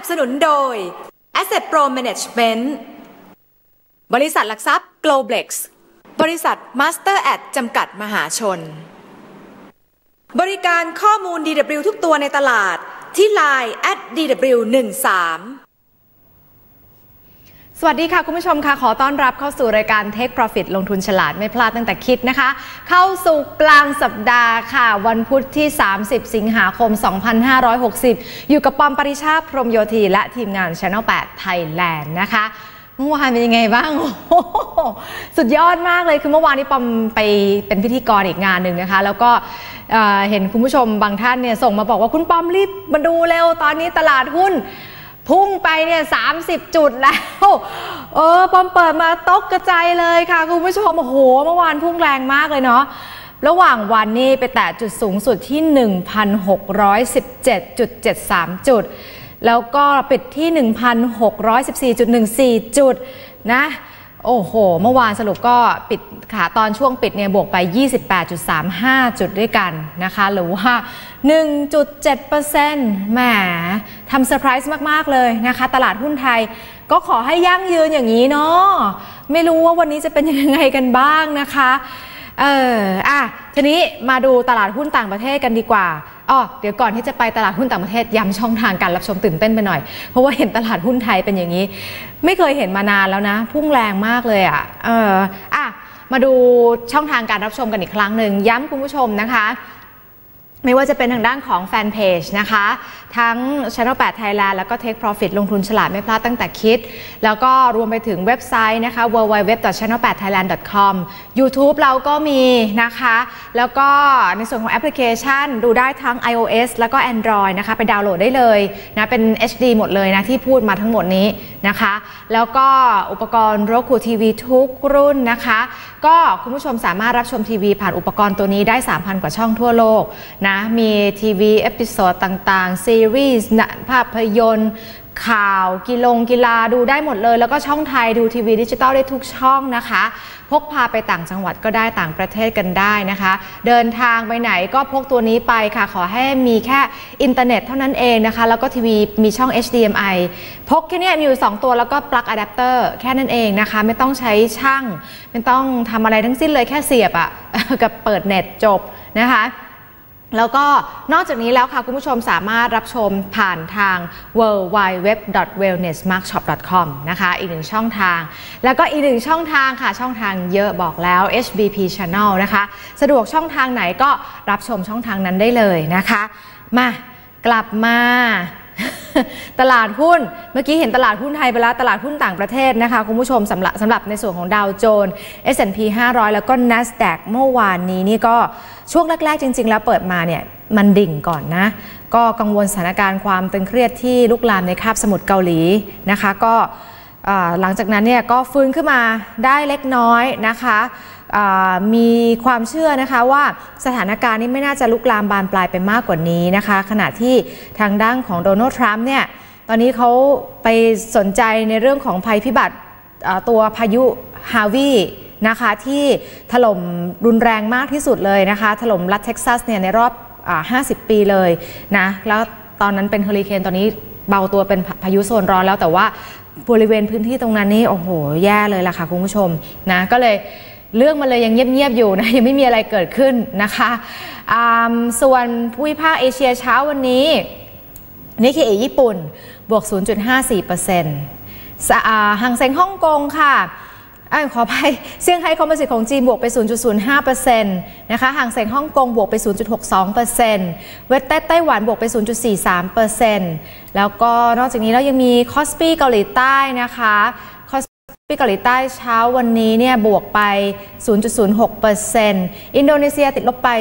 สนุนโดย Asset Pro Management บริษัทหลักทรัพย์ Globlex บริษัท Master Ad จำกัดมหาชนบริการข้อมูล DW ทุกตัวในตลาดที่ Line @DW13 สวัสดีค่ะคุณผู้ชมค่ะขอต้อนรับเข้าสู่รายการ Take Profit ลงทุนฉลาดไม่พลาดตั้งแต่คิดนะคะเข้าสู่กลางสัปดาห์ค่ะวันพุธที่30สิงหาคม2560อยู่กับปอมปริชาติพรหมโยธีและทีมงาน Channel 8 Thailand นะคะเมื่อวานเป็นยังไงบ้างโอ้โหสุดยอดมากเลยคือเมื่อวานนี้ปอมไปเป็นพิธีกรอีกงานหนึ่งนะคะแล้วก็เห็นคุณผู้ชมบางท่านเนี่ยส่งมาบอกว่าคุณปอมรีบมาดูเร็วตอนนี้ตลาดหุ้นพุ่งไปเนี่ย30จุดแล้วปอมเปิดมาตกกระจายเลยค่ะคุณผู้ชมโอ้โหเมื่อวานพุ่งแรงมากเลยเนาะระหว่างวันนี่ไปแตะจุดสูงสุดที่ 1,617.73 จุดแล้วก็ปิดที่ 1,614.14 จุดนะโอ้โหเมื่อวานสรุปก็ปิดขาตอนช่วงปิดเนี่ยบวกไป 28.35 จุดด้วยกันนะคะหรือว่า 1.7% แหมทำเซอร์ไพรส์มากๆเลยนะคะตลาดหุ้นไทยก็ขอให้ยั่งยืนอย่างนี้เนาะไม่รู้ว่าวันนี้จะเป็นยังไงกันบ้างนะคะทีนี้มาดูตลาดหุ้นต่างประเทศกันดีกว่าเดี๋ยวก่อนที่จะไปตลาดหุ้นต่างประเทศย้ำช่องทางการรับชมตื่นเต้นไปหน่อยเพราะว่าเห็นตลาดหุ้นไทยเป็นอย่างนี้ไม่เคยเห็นมานานแล้วนะพุ่งแรงมากเลยมาดูช่องทางการรับชมกันอีกครั้งหนึ่งย้ำคุณผู้ชมนะคะไม่ว่าจะเป็นทางด้านของแฟนเพจนะคะทั้ง Channel 8 Thailand แล้วก็ Take Profit ลงทุนฉลาดไม่พลาดตั้งแต่คิดแล้วก็รวมไปถึงเว็บไซต์นะคะ www.channel8thailand.com YouTube เราก็มีนะคะแล้วก็ในส่วนของแอปพลิเคชันดูได้ทั้ง iOS แล้วก็ Android นะคะไปดาวน์โหลดได้เลยนะเป็น HD หมดเลยนะที่พูดมาทั้งหมดนี้นะคะแล้วก็อุปกรณ์ Roku TV ทุกรุ่นนะคะก็คุณผู้ชมสามารถรับชมทีวีผ่านอุปกรณ์ตัวนี้ได้ 3,000 กว่าช่องทั่วโลกนะมีทีวีเอพิโซดต่างๆซีรีส์ภาพยนตร์ข่าวกีฬาดูได้หมดเลยแล้วก็ช่องไทยดูทีวีดิจิตอลได้ทุกช่องนะคะพกพาไปต่างจังหวัดก็ได้ต่างประเทศกันได้นะคะเดินทางไปไหนก็พกตัวนี้ไปค่ะขอให้มีแค่อินเทอร์เน็ตเท่านั้นเองนะคะแล้วก็ทีวีมีช่อง HDMI พกแค่นี้มีอยู่2ตัวแล้วก็ปลั๊กอะแดปเตอร์แค่นั้นเองนะคะไม่ต้องใช้ช่างไม่ต้องทำอะไรทั้งสิ้นเลยแค่เสียบกับเปิดเน็ตจบนะคะแล้วก็นอกจากนี้แล้วค่ะคุณผู้ชมสามารถรับชมผ่านทาง worldwideweb.wellnessmarkshop.com นะคะอีกหนึ่งช่องทางแล้วก็อีกหนึ่งช่องทางค่ะช่องทางเยอะบอกแล้ว HBP Channel นะคะสะดวกช่องทางไหนก็รับชมช่องทางนั้นได้เลยนะคะมากลับมาตลาดหุ้นเมื่อกี้เห็นตลาดหุ้นไทยไปแล้วตลาดหุ้นต่างประเทศนะคะคุณผู้ชมสำหรับในส่วนของดาวโจนส์ S&P 500แล้วก็ NASDAQ เมื่อวานนี้นี่ก็ช่วงแรกๆจริงๆแล้วเปิดมาเนี่ยมันดิ่งก่อนนะก็กังวลสถานการณ์ความตึงเครียดที่ลุกลามในคาบสมุทรเกาหลีนะคะก็หลังจากนั้นเนี่ยก็ฟื้นขึ้นมาได้เล็กน้อยนะคะมีความเชื่อนะคะว่าสถานการณ์นี้ไม่น่าจะลุกลามบานปลายไปมากกว่านี้นะคะขณะที่ทางด้านของโดนัลด์ทรัมป์เนี่ยตอนนี้เขาไปสนใจในเรื่องของภัยพิบัติตัวพายุฮาวีนะคะที่ถล่มรุนแรงมากที่สุดเลยนะคะถล่มรัฐเท็กซัสเนี่ยในรอบ50 ปีเลยนะแล้วตอนนั้นเป็นเฮอริเคนตอนนี้เบาตัวเป็นพายุโซนร้อนแล้วแต่ว่าบริเวณพื้นที่ตรงนั้นนี่โอ้โหแย่เลยล่ะค่ะคุณผู้ชมนะก็เลยเรื่องมันเลยยังเงียบๆอยู่นะยังไม่มีอะไรเกิดขึ้นนะคะส่วนภูมิภาคเอเชียเช้าวันนี้นิกเกอิญี่ปุ่นบวก 0.54% หังเซ็งฮ่องกงค่ะขออภัยเซี่ยงไฮ้คอมโพสิตของจีนบวกไป 0.05% นะคะห่างเซ็งฮ่องกงบวกไป 0.62% เวสเต้ไต้หวันบวกไป 0.43% แล้วก็นอกจากนี้แล้วยังมีคอสปี้เกาหลีใต้นะคะคอสปี้เกาหลีใต้เช้าวันนี้เนี่ยบวกไป 0.06% อินโดนีเซียติดลบไป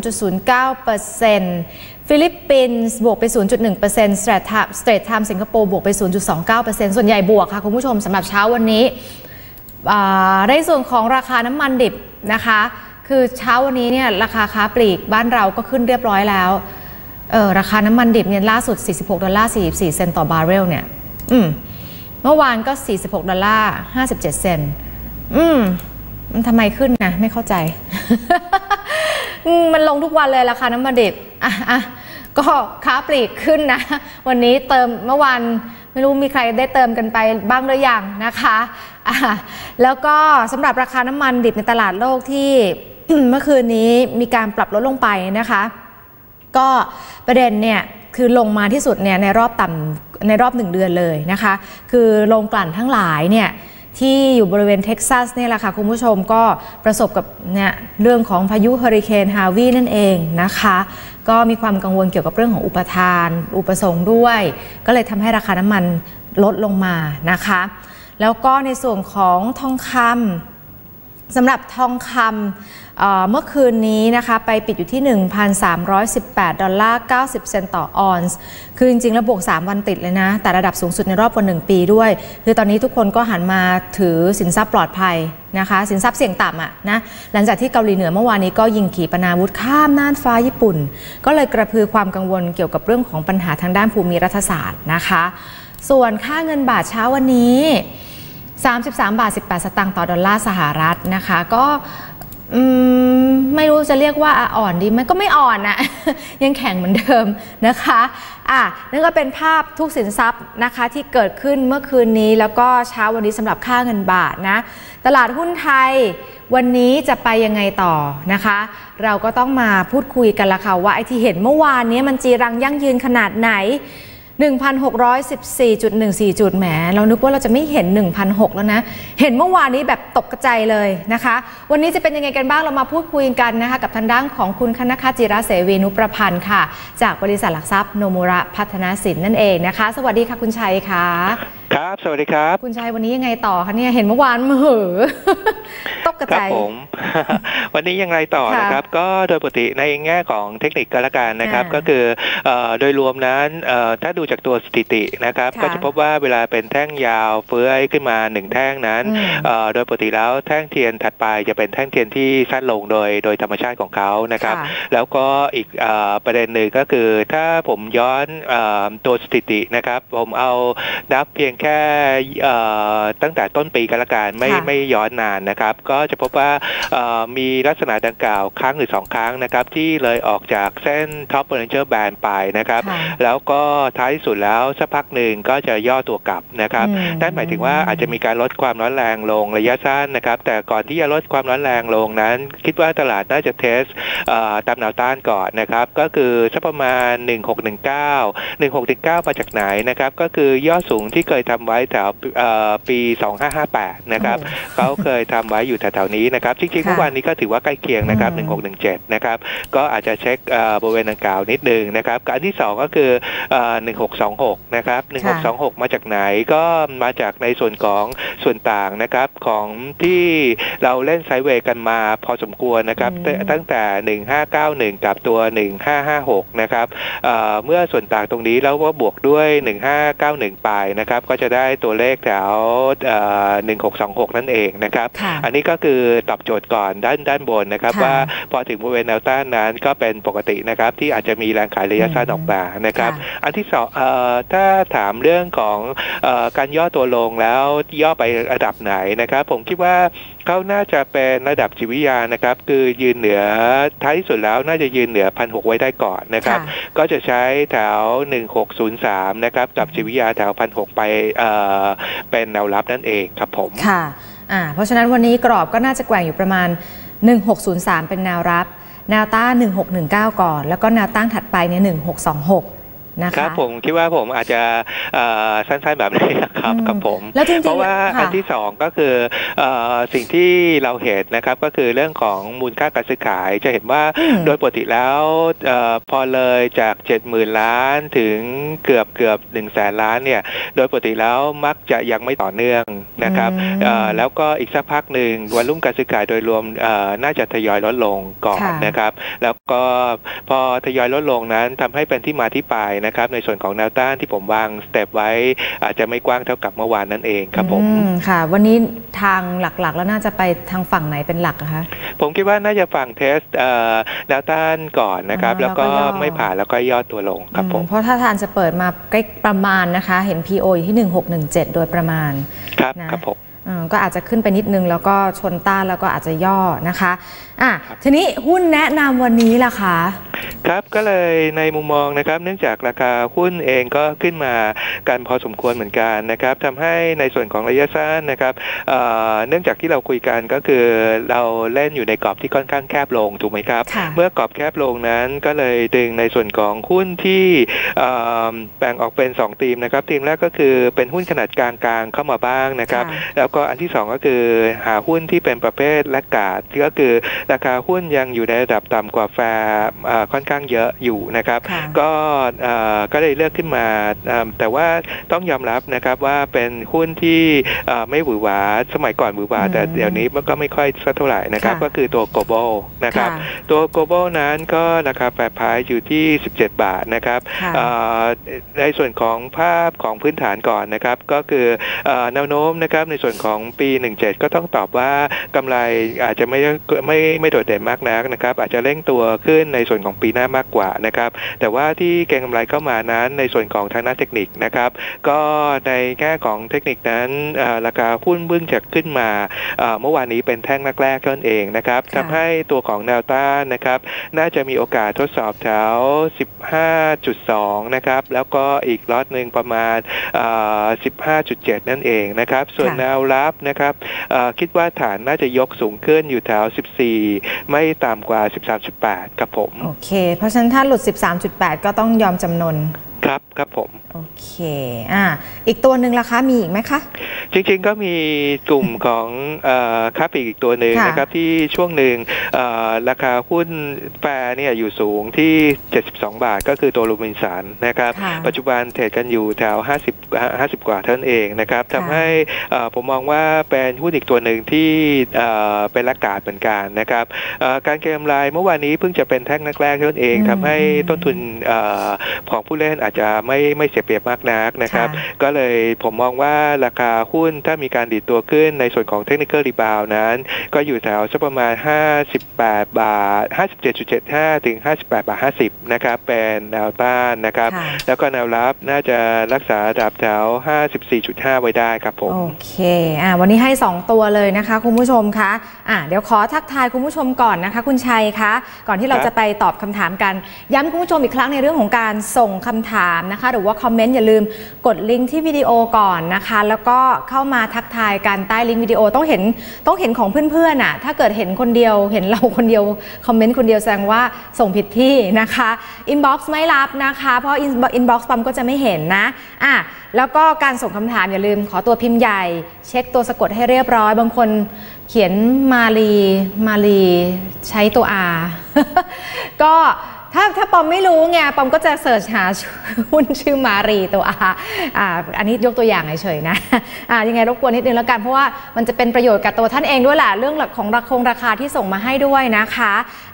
0.09%ฟิลิปปินส์บวกไป 0.1% Straits Times สิงคโปร์บวกไป 0.29% ส่วนใหญ่บวกค่ะคุณผู้ชมสำหรับเช้าวันนี้ในส่วนของราคาน้ำมันดิบนะคะคือเช้าวันนี้เนี่ยราคาค้าปลีกบ้านเราก็ขึ้นเรียบร้อยแล้วราคาน้ำมันดิบเนี่ยล่าสุด$46.44ต่อบาร์เรลเนี่ยเมื่อวานก็$46.57มันทำไมขึ้นนะไม่เข้าใจ มันลงทุกวันเลยราคาน้ำมันดิบก็ค้าปลีกขึ้นนะวันนี้เติมเมื่อวานไม่รู้มีใครได้เติมกันไปบ้างหรือยังนะคะแล้วก็สำหรับราคาน้ำมันดิบในตลาดโลกที่ เมื่อคืนนี้มีการปรับลดลงไปนะคะก็ประเด็นเนี่ยคือลงมาที่สุดเนี่ยในรอบ1 เดือนเลยนะคะคือโรงกลั่นทั้งหลายเนี่ยที่อยู่บริเวณเท็กซัสเนี่ยแหละค่ะคุณผู้ชมก็ประสบกับเนี่ยเรื่องของพายุเฮอริเคนฮาวีนั่นเองนะคะก็มีความกังวลเกี่ยวกับเรื่องของอุปสงค์ด้วยก็เลยทำให้ราคาน้ำมันลดลงมานะคะแล้วก็ในส่วนของทองคำสำหรับทองคำเมื่อคืนนี้นะคะไปปิดอยู่ที่ $1,318.90 ต่อออนซ์คือจริงๆแล้วบวก3 วันติดเลยนะแต่ระดับสูงสุดในรอบกว่า1 ปีด้วยคือตอนนี้ทุกคนก็หันมาถือสินทรัพย์ปลอดภัยนะคะสินทรัพย์เสี่ยงต่ำนะหลังจากที่เกาหลีเหนือเมื่อวานนี้ก็ยิงขีปนาวุธข้ามน่านฟ้าญี่ปุ่นก็เลยกระพือความกังวลเกี่ยวกับเรื่องของปัญหาทางด้านภูมิรัฐศาสตร์นะคะส่วนค่าเงินบาทเช้าวันนี้33.18 ต่อดอลลาร์สหรัฐนะคะก็ไม่รู้จะเรียกว่าอ่อนดีไหมก็ไม่อ่อนนะ ยังแข็งเหมือนเดิมนะคะนั่นก็เป็นภาพทุกสินทรัพย์นะคะที่เกิดขึ้นเมื่อคืนนี้แล้วก็เช้าวันนี้สำหรับค่าเงินบาทนะตลาดหุ้นไทยวันนี้จะไปยังไงต่อนะคะเราก็ต้องมาพูดคุยกันละค่ะว่าไอ้ที่เห็นเมื่อวานนี้มันจีรังยั่งยืนขนาดไหน 1,614.14 จุดแหมเรานึกว่าเราจะไม่เห็น 1,600 แล้วนะเห็นเมื่อวานนี้แบบตกกระจายเลยนะคะวันนี้จะเป็นยังไงกันบ้างเรามาพูดคุยกันนะคะกับทางด้านของคุณคณคจิระเสวีนุประพันธ์ค่ะจากบริษัทหลักทรัพย์โนมุระพัฒนาสินนั่นเองนะคะสวัสดีค่ะคุณชัยค่ะครับสวัสดีครับคุณชัยวันนี้ยังไงต่อคะเนี่ยเห็นเมื่อวานตกกระจายผม วันนี้ยังไงต่อนะครับก็โดยปกติในแง่ของเทคนิคก็แล้วกันนะครับก็คือโดยรวมนั้นถ้าดูจากตัวสถิตินะครับก็จะพบว่าเวลาเป็นแท่งยาวเฟื้อยขึ้นมา1แท่งนั้นโดยปกติแล้วแท่งเทียนถัดไปจะเป็นแท่งเทียนที่สั้นลงโดยธรรมชาติของเขานะครับแล้วก็อีกประเด็นหนึ่งก็คือถ้าผมย้อนตัวสถิตินะครับผมเอานับเพียงแค่ตั้งแต่ต้นปีกันละกันไม่ย้อนนานนะครับก็จะพบว่ามีลักษณะดังกล่าวครั้งหรือ2 ครั้งนะครับที่เลยออกจากเส้น Top Bollinger Band ไปนะครับแล้วก็ท้ายที่สุดแล้วสักพักหนึ่งก็จะย่อตัวกลับนะครับนั่นหมายถึงว่าอาจจะมีการลดความร้อนแรงลงระยะสั้นนะครับแต่ก่อนที่จะลดความร้อนแรงลงนั้นคิดว่าตลาดน่าจะเทสตามแนวต้านก่อนนะครับก็คือสักประมาณ1619มาจากไหนนะครับก็คือยอดสูงที่เคยทำไว้แถวปี2558นะครับเขาเคยทำไว้อยู่แถวๆนี้นะครับจริงๆเมื่อวานนี้ก็ถือว่าใกล้เคียงนะครับ1617นะครับก็อาจจะเช็คบริเวณดังกล่าวนิดนึงนะครับอันที่2ก็คือ1626นะครับ1626มาจากไหนก็มาจากในส่วนของส่วนต่างนะครับของที่เราเล่นไซด์เวย์กันมาพอสมควรนะครับตั้งแต่1591กับตัว1556นะครับเมื่อส่วนต่างตรงนี้แล้วว่าบวกด้วย1591ไปนะครับก็จะได้ตัวเลขแถว1626นั่นเองนะครับอันนี้ก็คือตอบโจทย์ก่อนด้านบนนะครับว่าพอถึงบริเวณแนวต้านนั้นก็เป็นปกตินะครับที่อาจจะมีแรงขายระยะสั้นออกมานะครับอันที่2ถ้าถามเรื่องของการย่อตัวลงแล้วย่อไประดับไหนนะครับผมคิดว่าเขาน่าจะเป็นระดับจิตวิทยานะครับคือยืนเหนือท้ายที่สุดแล้วน่าจะยืนเหนือ 1,600 ไว้ได้ก่อนนะครับก็จะใช้แถว1603นะครับกับจิตวิทยาแถว 1,600 ไปเป็นแนวรับนั่นเองครับผมค่ะเพราะฉะนั้นวันนี้กรอบก็น่าจะแกว่งอยู่ประมาณ1603เป็นแนวรับแนวต้าน1619ก่อนแล้วก็แนวต้านถัดไปเนี่ย1626 ครับผมคิดว่าผมอาจจะสั้นๆแบบนี้ครับผมเพราะว่าอันที่2ก็คือสิ่งที่เราเห็นนะครับก็คือเรื่องของมูลค่าการซื้อขายจะเห็นว่าโดยปกติแล้วพอเลยจาก 70,000 ล้านถึงเกือบ100,000 ล้านเนี่ยโดยปกติแล้วมักจะยังไม่ต่อเนื่องนะครับแล้วก็อีกสักพักหนึ่งวอลลุ่มการซื้อขายโดยรวมน่าจะทยอยลดลงก่อนนะครับแล้วก็พอทยอยลดลงนั้นทำให้เป็นที่มาที่ไปนะครับในส่วนของแนวต้านที่ผมวางสเต็ปไว้อาจจะไม่กว้างเท่ากับเมื่อวานนั่นเองครับผมค่ะวันนี้ทางหลักๆแล้วน่าจะไปทางฝั่งไหนเป็นหลักคะผมคิดว่าน่าจะฝั่งเทสแนวต้านก่อนนะครับแล้วก็ไม่ผ่านแล้วก็ย่อตัวลงครับผมเพราะถ้าทานจะเปิดมาใกล้ประมาณนะคะเห็น PO อยู่ที่1617โดยประมาณครับผมก็อาจจะขึ้นไปนิดนึงแล้วก็ชนต้านแล้วก็อาจจะย่อนะคะทีนี้หุ้นแนะนำวันนี้ล่ะคะครับก็เลยในมุมมองนะครับเนื่องจากราคาหุ้นเองก็ขึ้นมากันพอสมควรเหมือนกันนะครับทำให้ในส่วนของระยะสั้นนะครับเนื่องจากที่เราคุยกันก็คือเราเล่นอยู่ในกรอบที่ค่อนข้างแคบลงถูกไหมครับเมื่อกรอบแคบลงนั้นก็เลยดึงในส่วนของหุ้นที่แบ่งออกเป็น2ธีมนะครับธีมแรกก็คือเป็นหุ้นขนาดกลางๆเข้ามาบ้างนะครับแล้วก็อันที่2ก็คือหาหุ้นที่เป็นประเภทแลกการ์ดก็คือราคาหุ้นยังอยู่ในระดับต่ำกว่าแฟร์ค่อนข้างเยอะอยู่นะครับก็เลยเลือกขึ้นมาแต่ว่าต้องยอมรับนะครับว่าเป็นหุ้นที่ไม่หวือหวาสมัยก่อนหวือหวาแต่เดี๋ยวนี้มันก็ไม่ค่อยสักเท่าไหร่นะครับก็คือตัว Global นะครับตัว Global นั้นก็ราคาแปรพายอยู่ที่17 บาทนะครับในส่วนของภาพของพื้นฐานก่อนนะครับก็คือแนวโน้มนะครับในส่วนของปี17ก็ต้องตอบว่ากำไรอาจจะไม่โดดเด่นมากนักนะครับอาจจะเร่งตัวขึ้นในส่วนของปีหน้ามากกว่านะครับแต่ว่าที่เก็งกำไรเข้ามานั้นในส่วนของทางด้านเทคนิคนะครับก็ในแง่ของเทคนิคนั้นราคาหุ้นเพิ่งจะขึ้นมาเมื่อวานนี้เป็นแท่งแรกๆนั่นเองนะครับทำให้ตัวของแนวต้านนะครับน่าจะมีโอกาสทดสอบแถว 15.2 นะครับแล้วก็อีกล็อตหนึ่งประมาณ 15.7 นั่นเองนะครับส่วนแนวรับนะครับคิดว่าฐานน่าจะยกสูงขึ้นอยู่แถว 14ไม่ต่ำกว่า 13.8 ครับผมโอเคเพราะฉะนั้นถ้าหลุด 13.8 ก็ต้องยอมจำนนครับผมโอเคอีกตัวหนึ่งราคามีอีกไหมคะจริงๆก็มีกลุ่มของค้าปลีกอีกตัวหนึ่งนะครับที่ช่วงหนึ่งราคาหุ้นแปรเนี่ยอยู่สูงที่72 บาทก็คือตัวโรบินสันนะครับปัจจุบันเทรดกันอยู่แถว50 กว่าเท่านั้นเองนะครับทำให้ผมมองว่าเป็นหุ้นอีกตัวหนึ่งที่เป็นราคาเหมือนกันนะครับการเก็งกำไรเมื่อวานนี้เพิ่งจะเป็นแท่งแรกๆเท่านั้นเองทำให้ต้นทุนของผู้เล่นอาจจะไม่เสียเปรียบมากนักนะครับก็เลยผมมองว่าราคาหุ้นถ้ามีการดีดตัวขึ้นในส่วนของเทคนิคอลรีบาวด์นั้นก็อยู่แถวสักประมาณ58 บาท 57.75 ถึง 58 บาท 50นะครับเป็นแนวต้านนะครับแล้วก็แนวรับน่าจะรักษาระดับแถว 54.5 ไว้ได้ครับผมโอเควันนี้ให้2ตัวเลยนะคะคุณผู้ชมคะเดี๋ยวขอทักทายคุณผู้ชมก่อนนะคะคุณชัยคะก่อนที่เราจะไปตอบคำถามกันย้ำคุณผู้ชมอีกครั้งในเรื่องของการส่งคำถามนะคะหรือว่าคอมเมนต์อย่าลืมกดลิงก์ที่วิดีโอก่อนนะคะแล้วก็เข้ามาทักทายกันใต้ลิงก์วิดีโอต้องเห็นของเพื่อนๆถ้าเกิดเห็นคนเดียวเห็นเราคนเดียวคอมเมนต์คนเดียวแสดงว่าส่งผิดที่นะคะอินบ็อกซ์ไม่รับนะคะเพราะอินบ็อกซ์ปั๊มก็จะไม่เห็นนะแล้วก็การส่งคำถามอย่าลืมขอตัวพิมพ์ใหญ่เช็คตัวสะกดให้เรียบร้อยบางคนเขียนมาลีใช้ตัว R ก็ถ้าปอมไม่รู้ไงปอมก็จะเสิร์ชหาหุ้นชื่อมารีตัวอันนี้ยกตัวอย่างเฉยๆนะยังไงรบกวนนิดนึงแล้วกันเพราะว่ามันจะเป็นประโยชน์กับตัวท่านเองด้วยแหละเรื่องของราคาที่ส่งมาให้ด้วยนะคะ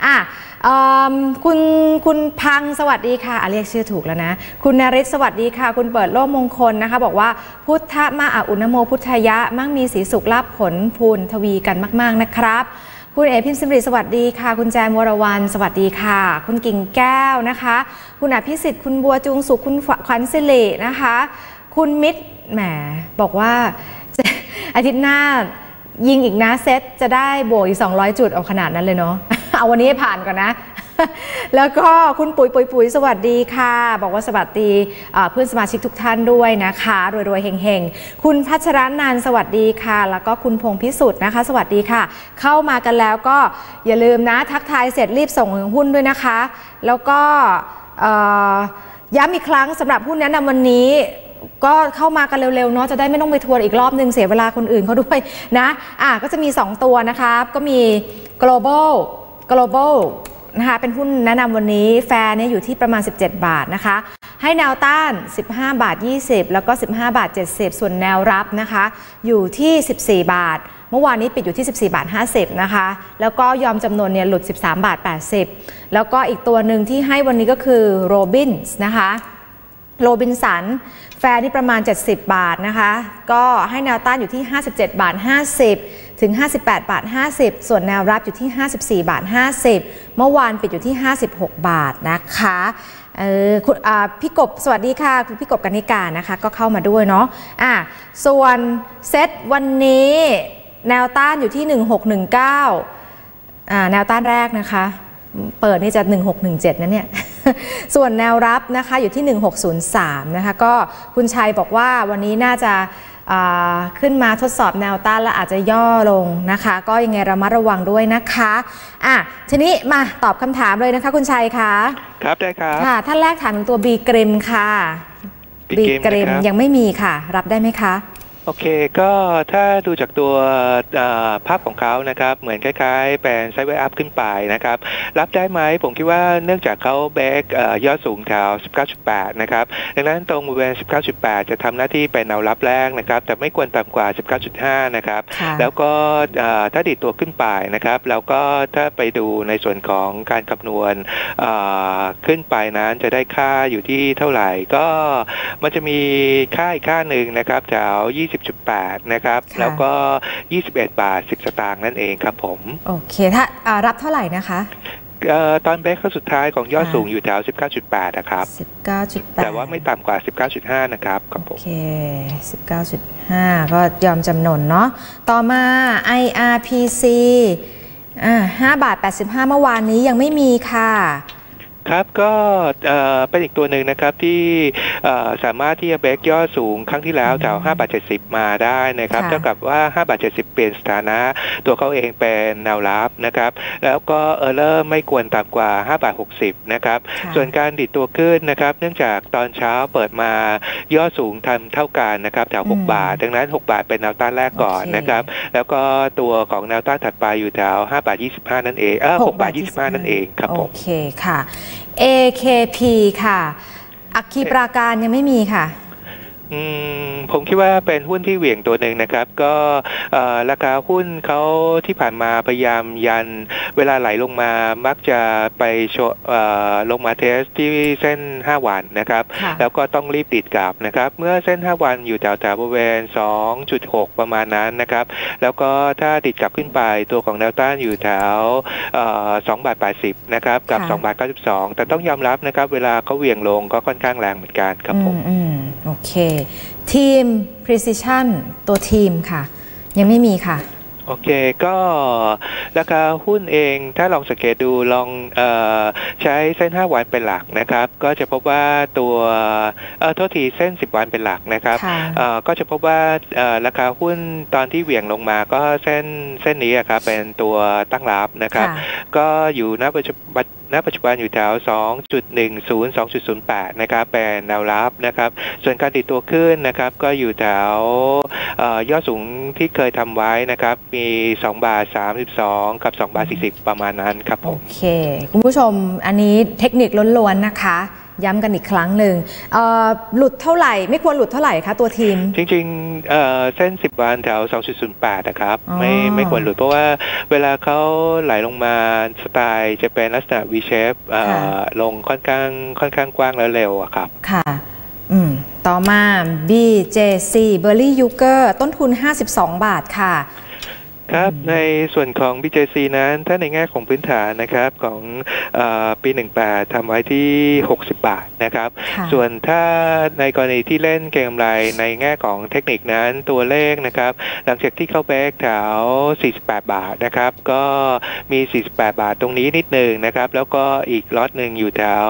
คุณพังสวัสดีค่ะเรียกชื่อถูกแล้วนะคุณนริศสวัสดีค่ะคุณเปิดโลกมงคลนะคะบอกว่าพุทธมาอุณโมพุทธยะมั่งมีสีสุขลาภผลพูนทวีกันมากๆนะครับคุณเอพิมพ์สิริสวัสดีค่ะคุณแจมวรวรรณสวัสดีค่ะคุณกิ่งแก้วนะคะคุณอภิสิทธิ์คุณบัวจูงสุขคุณขวัญศิรินะคะคุณมิตรแหมบอกว่าอาทิตย์หน้ายิงอีกนะเซตจะได้บวกอีก200 จุดเอาขนาดนั้นเลยเนาะเอาวันนี้ให้ผ่านก่อนนะแล้วก็คุณปุ๋ยสวัสดีค่ะบอกว่าสวัสดีเพื่อนสมาชิกทุกท่านด้วยนะคะรวยๆเฮงๆคุณพัชรนันท์สวัสดีค่ะแล้วก็คุณพงษ์พิสุทธิ์นะคะสวัสดีค่ะเข้ามากันแล้วก็อย่าลืมนะทักทายเสร็จรีบส่งหุ้นด้วยนะคะแล้วก็ย้ำอีกครั้งสำหรับหุ้นแนะนำวันนี้ก็เข้ามากันเร็วๆเนาะจะได้ไม่ต้องไปทวนอีกรอบนึงเสียเวลาคนอื่นเขาด้วยนะก็จะมี2ตัวนะคะก็มี global นะคะเป็นหุ้นแนะนำวันนี้แฟร์เนี่ยอยู่ที่ประมาณ17 บาทนะคะให้แนวต้าน15 บาท 20แล้วก็15 บาท 70ส่วนแนวรับนะคะอยู่ที่14 บาทเมื่อวานนี้ปิดอยู่ที่14 บาท 50นะคะแล้วก็ยอมจำนวนเนี่ยหลุด13 บาท 80แล้วก็อีกตัวหนึ่งที่ให้วันนี้ก็คือโรบินส์นะคะโรบินสันแฟร์นี่ประมาณ70 บาทนะคะก็ให้แนวต้านอยู่ที่57 บาท 50 ถึง 58 บาท 50 ส่วนแนวรับอยู่ที่ 54 บาท 50 เมื่อวานปิดอยู่ที่ 56 บาทนะคะคุณพี่กบสวัสดีค่ะคุณพี่กบกนิกานะคะก็เข้ามาด้วยเนาะส่วนเซตวันนี้แนวต้านอยู่ที่ 1619แนวต้านแรกนะคะเปิดนี่จะ 1617นะเนี่ยส่วนแนวรับนะคะอยู่ที่ 1603นะคะก็คุณชัยบอกว่าวันนี้น่าจะขึ้นมาทดสอบแนวต้านแล้วอาจจะย่อลงนะคะก็ยังไงระมัดระวังด้วยนะคะทีนี้มาตอบคำถามเลยนะคะคุณชัยคะครับได้ครับค่ะท่านแรกถามถึงตัวบีเกรมค่ะบีเกรมยังไม่มีค่ะรับได้ไหมคะโอเคก็ถ้าดูจากตัวภาพของเขานะครับเหมือนคล้ายๆเป็นไซด์เวย์อัพขึ้นไปนะครับรับได้ไหมผมคิดว่าเนื่องจากเขาแบกยอดสูงแถว 19.8 นะครับดังนั้นตรงบริเวณ 19.8 จะทำหน้าที่เป็นแนวรับแรกนะครับแต่ไม่ควรต่ำกว่า 19.5 นะครับแล้วก็ถ้าดีดตัวขึ้นไปนะครับแล้วก็ถ้าไปดูในส่วนของการคำนวณขึ้นไปนั้นจะได้ค่าอยู่ที่เท่าไหร่ก็มันจะมีค่าอีกค่าหนึ่งนะครับแถว20.8 นะครับแล้วก็21 บาท 10 สตางค์นั่นเองครับผมโอเคถ้ารับเท่าไหร่นะคะตอนเบรกสุดท้ายของยอดสูงอยู่แถว 19.8 นะครับ 19.8 แต่ว่าไม่ต่ำกว่า 19.5 นะครับครับผมโอเค 19.5 ก็ยอมจำนนเนาะต่อมา IRPC 5 บาท 85 เมื่อวานนี้ยังไม่มีค่ะครับก็เป็นอีกตัวหนึ่งนะครับที่สามารถที่จะเบรกยอดสูงครั้งที่แล้วแถว5 บาท 70 มาได้นะครับเท่ากับว่า5 บาท 70 เปลี่ยนสถานะตัวเขาเองเป็นแนวรับนะครับแล้วก็เลอร์ไม่ควรต่ำกว่า5 บาท 60 นะครับส่วนการดิดตัวขึ้นนะครับเนื่องจากตอนเช้าเปิดมายอดสูงทำเท่ากันนะครับแถว6 บาทดังนั้น6 บาทเป็นแนวต้านแรกก่อนนะครับแล้วก็ตัวของแนวต้านถัดไปอยู่แถว5 บาท 25 นั่นเอง6 บาท 25 นั่นเองครับผมโอเคค่ะAKP ค่ะอัคคีปราการยังไม่มีค่ะผมคิดว่าเป็นหุ้นที่เหวี่ยงตัวหนึ่งนะครับก็ราคาหุ้นเขาที่ผ่านมาพยายามยันเวลาไหลลงมามักจะไปลงมาเทสที่เส้น5 วันนะครับแล้วก็ต้องรีบติดกลับนะครับเมื่อเส้น5 วันอยู่แถวบริเวณ 2.6 ประมาณนั้นนะครับแล้วก็ถ้าติดกลับขึ้นไปตัวของแนวต้านอยู่แถว2 บาท 80 นะครับกับ2 บาท 92 แต่ต้องยอมรับนะครับเวลาเขาเหวี่ยงลงก็ค่อนข้างแรงเหมือนกันครับผมโอเคทีม Precision ตัวทีมค่ะยังไม่มีค่ะโอเคก็ราคาหุ้นเองถ้าลองสังเกตดูลองใช้เส้น5 วันเป็นหลักนะครับก็จะพบว่าตัวโทษทีเส้น10 วันเป็นหลักนะครับก็จะพบว่าราคาหุ้นตอนที่เหวี่ยงลงมาก็เส้นนี้ครับเป็นตัวตั้งรับนะครับก็อยู่ณปัจจุบันอยู่แถว 2.10 2.08 นะครับเป็นแนวรับนะครับส่วนการติดตัวขึ้นนะครับก็อยู่แถวยอดสูงที่เคยทำไว้นะครับมี2 บาท 32 กับ2 บาท 40 ประมาณนั้นครับผมโอเคคุณผู้ชมอันนี้เทคนิคล้วนๆนะคะย้ำกันอีกครั้งหนึ่งหลุดเท่าไหร่ไม่ควรหลุดเท่าไหร่คะตัวทีมจริงๆเส้น10 วันแถว 2.08 นะครับไม่ควรหลุดเพราะว่าเวลาเขาไหลลงมาสไตล์จะเป็นลักษณะ V shape ลงค่อนข้างกว้างแล้วเร็วครับค่ะต่อมา BJC Berry Yuger ต้นทุน52 บาทค่ะครับในส่วนของ BJC นั้นถ้าในแง่ของพื้นฐานนะครับของปี18ทำไว้ที่60 บาทนะครับส่วนถ้าในกรณีที่เล่นเก็งกำไรในแง่ของเทคนิคนั้นตัวเลขนะครับหลังจากที่เข้าแบกแถว48 บาทนะครับก็มี48 บาทตรงนี้นิดนึงนะครับแล้วก็อีกล็อตหนึ่งอยู่แถว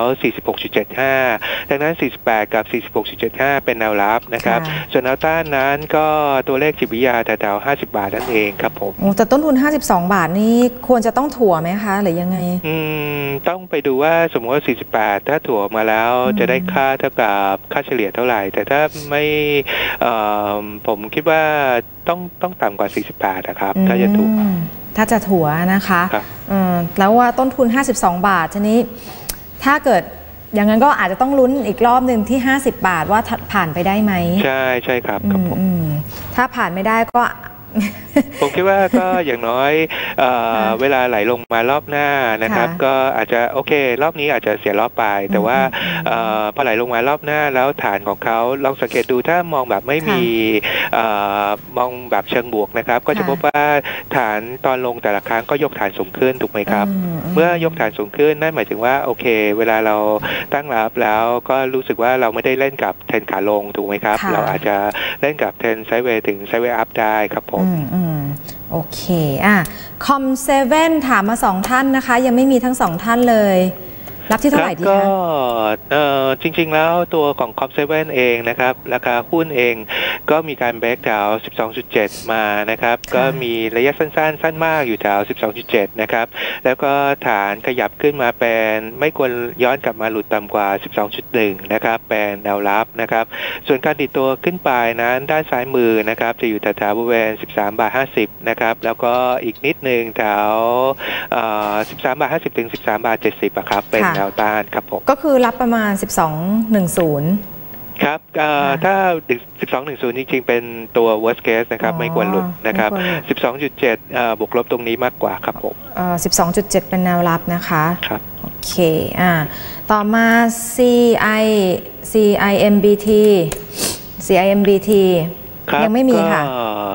46.75 ดังนั้น 48 กับ 46.75 เป็นแนวรับนะครับส่วนแนวต้านนั้นก็ตัวเลขจิตวิทยาแถว50 บาทนั่นเองครับผมแต่ต้นทุน52 บาทนี่ควรจะต้องถั่วไหมคะหรือยังไงต้องไปดูว่าสมมติว่า48ถ้าถั่วมาแล้วจะได้ค่าเท่ากับค่าเฉลี่ยเท่าไหร่แต่ถ้าไม่ผมคิดว่าต้องต่ำกว่า48นะครับถ้าจะถั่วนะคะแล้วว่าต้นทุน52 บาททีนี้ถ้าเกิดอย่างนั้นก็อาจจะต้องลุ้นอีกรอบหนึ่งที่50 บาทว่าผ่านไปได้ไหมใช่ครับครับผมถ้าผ่านไม่ได้ก็ผมคิดว่าก็อย่างน้อยเวลาไหลลงมารอบหน้านะครับก็อาจจะโอเครอบนี้อาจจะเสียรอบไปแต่ว่าพอไหลลงมารอบหน้าแล้วฐานของเขาลองสังเกตดูถ้ามองแบบไม่มีมองแบบเชิงบวกนะครับก็จะพบว่าฐานตอนลงแต่ละครั้งก็ยกฐานสูงขึ้นถูกไหมครับเมื่อยกฐานสูงขึ้นนั่นหมายถึงว่าโอเคเวลาเราตั้งรับแล้วก็รู้สึกว่าเราไม่ได้เล่นกับเทรนขาลงถูกไหมครับเราอาจจะเล่นกับเทรนไซด์เวย์ถึงไซด์เวย์อัพได้ครับผมโอเคคอมเซเว่นถามมา2ท่านนะคะยังไม่มีทั้ง2ท่านเลยรับที่เท่าไหร่ดีคะก็จริงๆแล้วตัวของคอมเซเว่นเองนะครับราคาหุ้นเองก็มีการเบรกดาวน์ 12.7 มานะครับก็มีระยะสั้นมากอยู่แถว 12.7 นะครับแล้วก็ฐานขยับขึ้นมาเป็นไม่ควรย้อนกลับมาหลุดต่ำกว่า 12.1 นะครับเป็นแนวรับนะครับส่วนการดิดตัวขึ้นไปนั้นด้านซ้ายมือนะครับจะอยู่แถวบริเวณ 13.50 นะครับแล้วก็อีกนิดนึงแถว13.50 ถึง 13.70 ครับเป็นแนวต้านครับผมก็คือรับประมาณ 12.10 ครับถ้า 12.10 จริงๆเป็นตัว worst case นะครับไม่ควรหลุดนะครับ 12.7 บวกลบตรงนี้มากกว่าครับผม 12.7 เป็นแนวรับนะคะครับโอเคต่อมา CIMBT ยังไม่มีค่ะ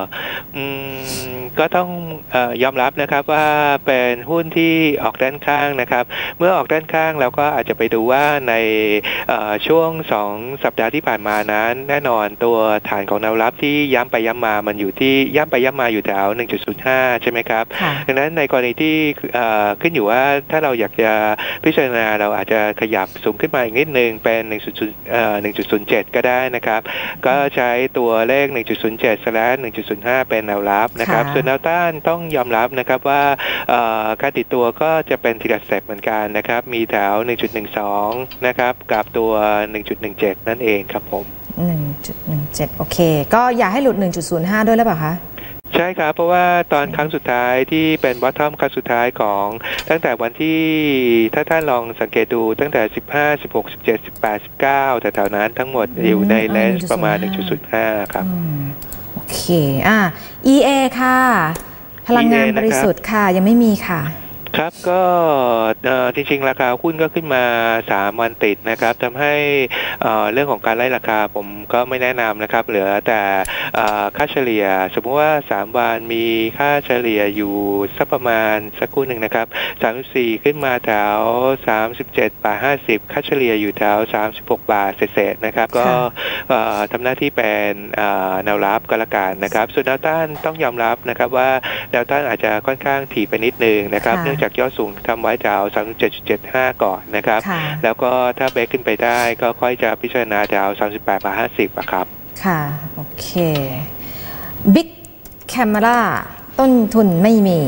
ก็ต้องยอมรับนะครับว่าเป็นหุ้นที่ออกด้านข้างนะครับเมื่อออกด้านข้างแล้วก็อาจจะไปดูว่าในช่วง2สัปดาห์ที่ผ่านมานั้นแน่นอนตัวฐานของแนวรับที่ย้ำไปย้ำมามันอยู่ที่ย้ำไปย้ำมาอยู่แถว 1.05 ใช่ไหมครับดังนั้นในกรณีที่ขึ้นอยู่ว่าถ้าเราอยากจะพิจารณาเราอาจจะขยับสูงขึ้นมาอีกนิดนึงเป็น 1.07 ก็ได้นะครับก็ใช้ตัวเลข 1.07/1.05 เป็นแนวรับนะครับส่วนแนวต้านต้องยอมรับนะครับว่าการติดตัวก็จะเป็นทีละสเต็ปเหมือนกันนะครับมีแถว 1.12 นะครับกับตัว 1.17 นั่นเองครับผม 1.17 โอเคก็อย่าให้หลุด 1.05 ด้วยหรือเปล่าคะใช่ครับเพราะว่าตอนครั้งสุดท้ายที่เป็นบอททอมครั้งสุดท้ายของตั้งแต่วันที่ถ้าท่านลองสังเกตดูตั้งแต่15 16 17 18 19แต่แถวนั้นทั้งหมดอยู่ในเลนส์ประมาณ 1.05 ครับโอเคEA ค่ะพลังงานบริสุทธิ์ค่ะยังไม่มีค่ะครับก็จริงๆราคาหุ้นก็ขึ้นมา3วันติดนะครับทำให้เรื่องของการไล่ราคาผมก็ไม่แนะนำนะครับเหลือแต่ค่าเฉลี่ยสมมติว่า3วันมีค่าเฉลี่ยอยู่สักประมาณสักครู่หนึ่งนะครับ34ขึ้นมาแถว 37.50 ค่าเฉลี่ยอยู่แถว36 บาทเศษๆนะครับก็ทำหน้าที่เป็นแนวรับก็แล้วกันนะครับส่วนแนวต้านต้องยอมรับนะครับว่าแนวต้านอาจจะค่อนข้างถี่ไปนิดนึงนะครับเนื่องจากยอดสูงทำไว้แถว 37.75 ก่อนนะครับแล้วก็ถ้าเบรกขึ้นไปได้ก็ค่อยจะพิจารณาแถว 38.50 ครับค่ะโอเค Big Camera ต้นทุนไม่มี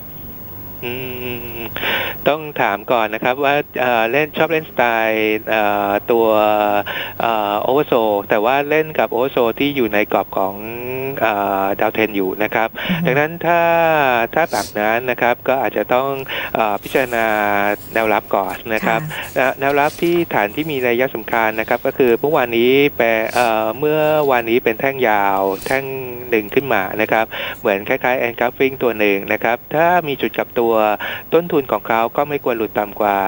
ต้องถามก่อนนะครับว่าชอบเล่นสไตล์ตัวโอเวอร์โซแต่ว่าเล่นกับโอเวอร์โซที่อยู่ในกรอบของดาวเทนอยู่นะครับดังนั้นถ้าแบบนั้นนะครับก็อาจจะต้องพิจารณาแนวรับก่อนนะครับแนวรับที่ฐานที่มีนัยสำคัญนะครับก็คือเมื่อวานนี้เป็นแท่งยาวแท่งหนึ่งขึ้นมานะครับเหมือนคล้ายๆแอนกราฟฟิ้งตัวหนึ่งนะครับถ้ามีจุดกลับตัวต้นทุนของเขาก็ไม่ควรหลุดต่ำกว่า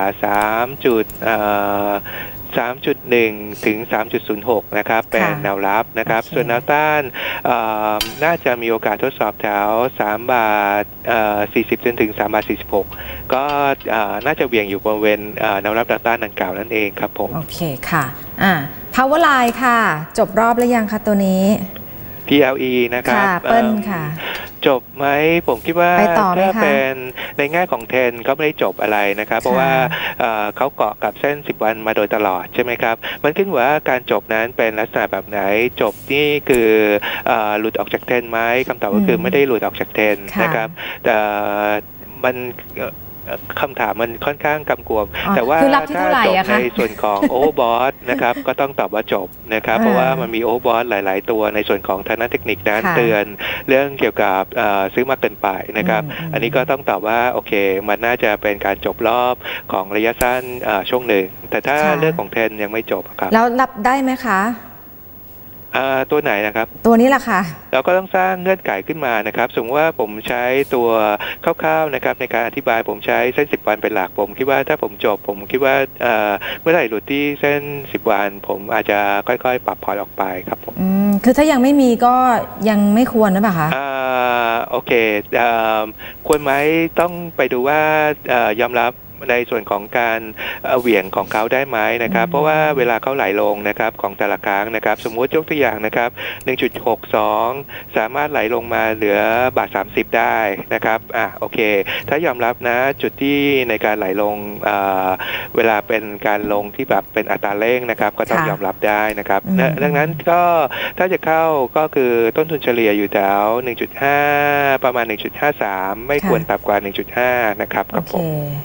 3.1 ถึง 3.06 นะครับเป็นแนวรับนะครับส่วนแนวต้านน่าจะมีโอกาสทดสอบแถว3 บาท40 จนถึง3 บาท 46ก็น่าจะเบี่ยงอยู่บริเวณแนวรับแนวต้านดังกล่าวนั่นเองครับผมโอเคค่ะPowerline ค่ะจบรอบแล้วยังคะตัวนี้ PLE นะครับเปิ้ลค่ะจบไหมผมคิดว่าถ้าเป็นในแง่ของเทรนก็ไม่ได้จบอะไรนะครับเพราะว่าเขาเกาะกับเส้น10วันมาโดยตลอดใช่ไหมครับมันขึ้นว่าการจบนั้นเป็นลักษณะแบบไหนจบนี่คือหลุดออกจากเทรนไหมคำตอบก็คือไม่ได้หลุดออกจากเทรนนะครับแต่มันคำถามมันค่อนข้างกำกวมแต่ว่าถ้าจบในส่วนของโอเวอร์บอทนะครับก็ต้องตอบว่าจบนะครับเพราะว่ามันมีโอเวอร์บอทหลายๆตัวในส่วนของทางด้านเทคนิคนั้นเตือนเรื่องเกี่ยวกับซื้อมากเกินไปนะครับอันนี้ก็ต้องตอบว่าโอเคมันน่าจะเป็นการจบรอบของระยะสั้นช่วงหนึ่งแต่ถ้าเรื่องของเทรนยังไม่จบครับแล้วรับได้ไหมคะตัวไหนนะครับตัวนี้แหละค่ะเราก็ต้องสร้างเงื่อนไขขึ้นมานะครับสมมติว่าผมใช้ตัวคร่าวๆนะครับในการอธิบายผมใช้เส้น10 วันเป็นหลักผมคิดว่าถ้าผมจบผมคิดว่าเมื่อไหร่หลุดที่เส้น10 วันผมอาจจะค่อยๆปรับพอร์ตออกไปครับผมคือถ้ายังไม่มีก็ยังไม่ควรนะป่ะคะโอเคควรไหมต้องไปดูว่ายอมรับในส่วนของการเหวี่ยงของเขาได้ไหมนะครับเพราะว่าเวลาเขาไหลลงนะครับของแต่ละครั้งนะครับสมมุติยกตัวอย่างนะครับ 1.62 สามารถไหลลงมาเหลือบาท30ได้นะครับโอเคถ้ายอมรับนะจุดที่ในการไหลลงเวลาเป็นการลงที่แบบเป็นอัตราเร่งนะครับก็ต้องยอมรับได้นะครับดังนั้นก็ถ้าจะเข้าก็คือต้นทุนเฉลี่ยอยู่แถว 1.5 ประมาณ 1.53 ไม่ควรต่ำกว่า 1.5 นะครับครับผม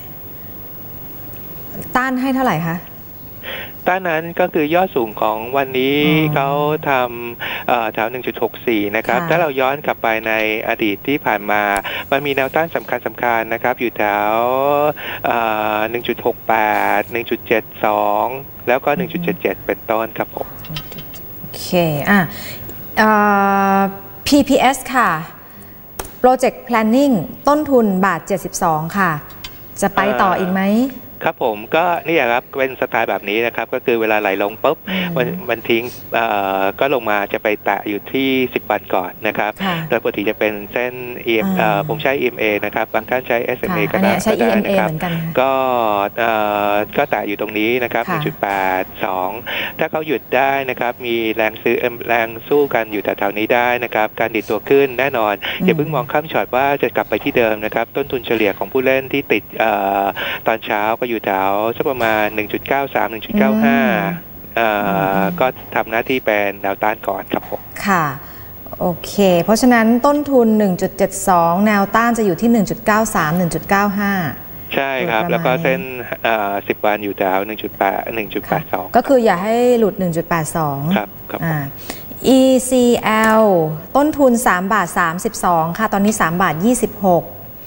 ต้านให้เท่าไหร่คะต้านนั้นก็คือยอดสูงของวันนี้เขาทำแถว 1.64 นะครับถ้าเราย้อนกลับไปในอดีตที่ผ่านมามันมีแนวต้านสำคัญนะครับอยู่แถว 1.68 1.72 แล้วก็ 1.77 เป็นต้นครับผมโอเคPPS ค่ะ Project Planning ต้นทุนบาท72ค่ะจะไปต่ออีกไหมครับผมก็นี่ครับเป็นสไตล์แบบนี้นะครับก็คือเวลาไหลลงปุ๊บมันทิ้งก็ลงมาจะไปแตะอยู่ที่10 วันก่อนนะครับโดยปกติจะเป็นเส้น ผมใช้ EMA นะครับบางท่านใช้ SMA ก็ได้นะครับก็แตะอยู่ตรงนี้นะครับ 1.82 ถ้าเขาหยุดได้นะครับมีแรงซื้อแรงสู้กันอยู่แถวๆนี้ได้นะครับการดิดตัวขึ้นแน่นอนอย่าเพิ่งมองข้ามช็อตว่าจะกลับไปที่เดิมนะครับต้นทุนเฉลี่ยของผู้เล่นที่ติดตอนเช้าก็อยู่แถวสักประมาณ 1.93 1.95 ก็ทำหน้าที่เป็นแนวต้านก่อนครับผมค่ะโอเคเพราะฉะนั้นต้นทุน 1.72 แนวต้านจะอยู่ที่ 1.93 1.95 ใช่ครับแล้วก็เส้น10 วันอยู่แถว 1.82 ก็คืออย่าให้หลุด 1.82 ครับ ECL ต้นทุน3 บาท 32 ค่ะตอนนี้3 บาท 26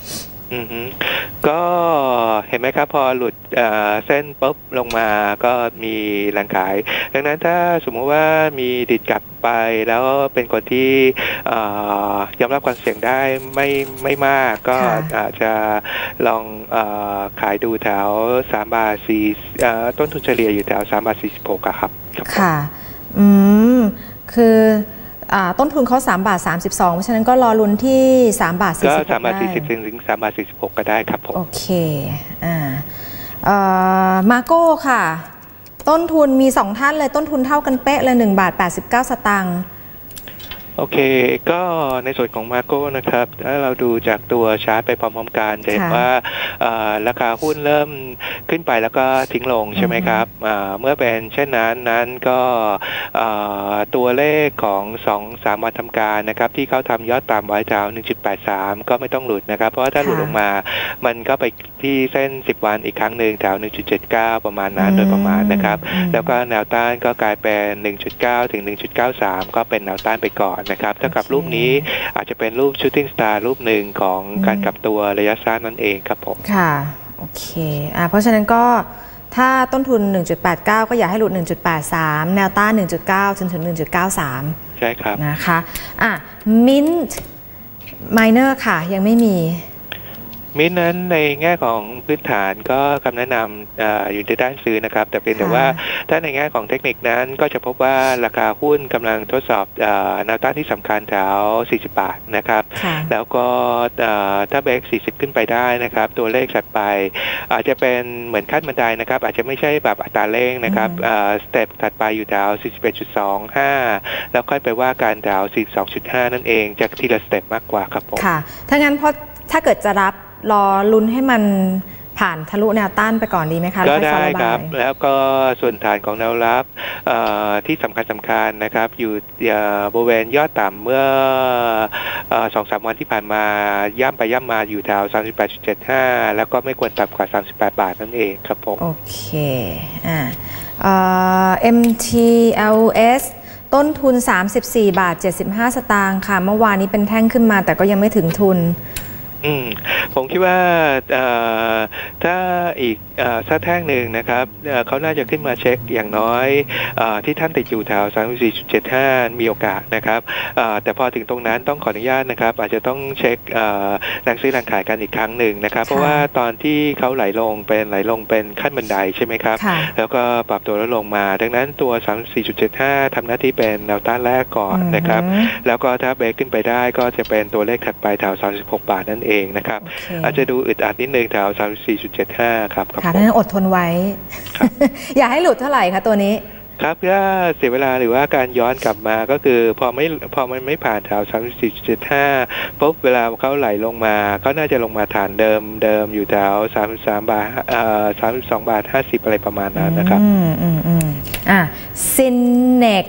ก็เห็นไหมครับพอหลุดเส้นปุ๊บลงมาก็มีแรงขายดังนั้นถ้าสมมุติว่ามีดิดกลับไปแล้วเป็นคนที่ยอมรับความเสี่ยงได้ไม่มากก็อาจจะลองขายดูแถว3 บาท 4ต้นทุนเฉลี่ยอยู่แถว3 บาท 46ครับค่ะคือต้นทุนเขา3 บาท 32เพราะฉะนั้นก็รอลุ้นที่3 บาท 46 ก็3 บาท 40 ถึง3 บาท 46ก็ได้ครับผมโอเคมาโก้ค่ะต้นทุนมี2ท่านเลยต้นทุนเท่ากันเป๊ะเลย1 บาท 89 สตางค์โอเคก็ในส่วนของมาโก้นะครับถ้าเราดูจากตัวชาร์ตไปพร้อมๆกันจะเห็นว่าราคาหุ้นเริ่มขึ้นไปแล้วก็ทิ้งลงใช่ไหมครับเมื่อเป็นเช่นนั้นก็ตัวเลขของ 2-3 วันทำการนะครับที่เขาทำยอดต่ำไว้แถว 1.83 ก็ไม่ต้องหลุดนะครับเพราะว่าถ้าหลุดลงมามันก็ไปที่เส้น10 วันอีกครั้งหนึ่งแถว 1.79 ประมาณนั้นโดยประมาณนะครับแล้วก็แนวต้านก็กลายเป็น 1.9 ถึง 1.93 ก็เป็นแนวต้านไปก่อนนะครับเท่ากับรูปนี้อาจจะเป็นรูป shooting star รูปหนึ่งของการกลับตัวระยะสั้นนั่นเองครับผมค่ะโอเคเพราะฉะนั้นก็ถ้าต้นทุน 1.89 ก็อย่าให้หลุด 1.83 แนวต้าน 1.9 จนถึง 1.93 ใช่ครับนะคะMint Miner ค่ะยังไม่มีมินนั้นในแง่ของพื้นฐานก็คำแนะนำอยู่ในด้านซื้อนะครับแต่เป็นแต่ว่าถ้าในแง่ของเทคนิคนั้นก็จะพบว่าราคาหุ้นกำลังทดสอบแนวต้านที่สำคัญแถว40 บาทนะครับแล้วก็ถ้าเบรก40ขึ้นไปได้นะครับตัวเลขถัดไปอาจจะเป็นเหมือนขั้นบันไดนะครับอาจจะไม่ใช่แบบอัตราเร่งนะครับสเต็ปถัดไปอยู่แถว 41.25 แล้วค่อยไปว่าการแถว 42.5 นั่นเองจากทีละสเต็ปมากกว่าครับผมค่ะถ้างั้นถ้าเกิดจะรับรอลุ้นให้มันผ่านทะลุแนวต้านไปก่อนดีไหมคะก็ได้ครับแล้วก็ส่วนฐานของแนวรับที่สำคัญนะครับอยู่บริเวณยอดต่ำเมื่อ 2-3 วันที่ผ่านมาย่ำไปย่ำมาอยู่แถว 38.75 แล้วก็ไม่ควรต่ำกว่า38 บาทนั่นเองครับผมโอเคMTLS ต้นทุน34 บาท 75 สตางค์ค่ะเมื่อวานนี้เป็นแท่งขึ้นมาแต่ก็ยังไม่ถึงทุนผมคิดว่าถ้าอีกสักแท่งหนึ่งนะครับเขาน่าจะขึ้นมาเช็คอย่างน้อยที่ท่านติดอยู่แถว 34.75 มีโอกาสนะครับแต่พอถึงตรงนั้นต้องขออนุญาตนะครับอาจจะต้องเช็คแรงซื้อแรงขายกันอีกครั้งหนึ่งนะครับเพราะว่าตอนที่เขาไหลลงเป็นขั้นบันไดใช่ไหมครับแล้วก็ปรับตัวลดลงมาดังนั้นตัว 34.75 ทำหน้าที่เป็นแนวต้านแรกก่อนนะครับแล้วก็ถ้าเบรกขึ้นไปได้ก็จะเป็นตัวเลขถัดไปแถว36 บาทนั่นเองนะครับอาจจะดูอึดอัดนิดนึงแถว 34.75 ครับค่ะดังนั้นอดทนไว้ อย่าให้หลุดเท่าไหร่คะตัวนี้ครับถ้าเสียเวลาหรือว่าการย้อนกลับมาก็คือพอมันไม่ผ่านแถว 34.75 ปุ๊บเวลาเขาไหลลงมาก็น่าจะลงมาฐานเดิมอยู่แถว33 บาท32 บาท 50อะไรประมาณนั้นนะครับ Synnex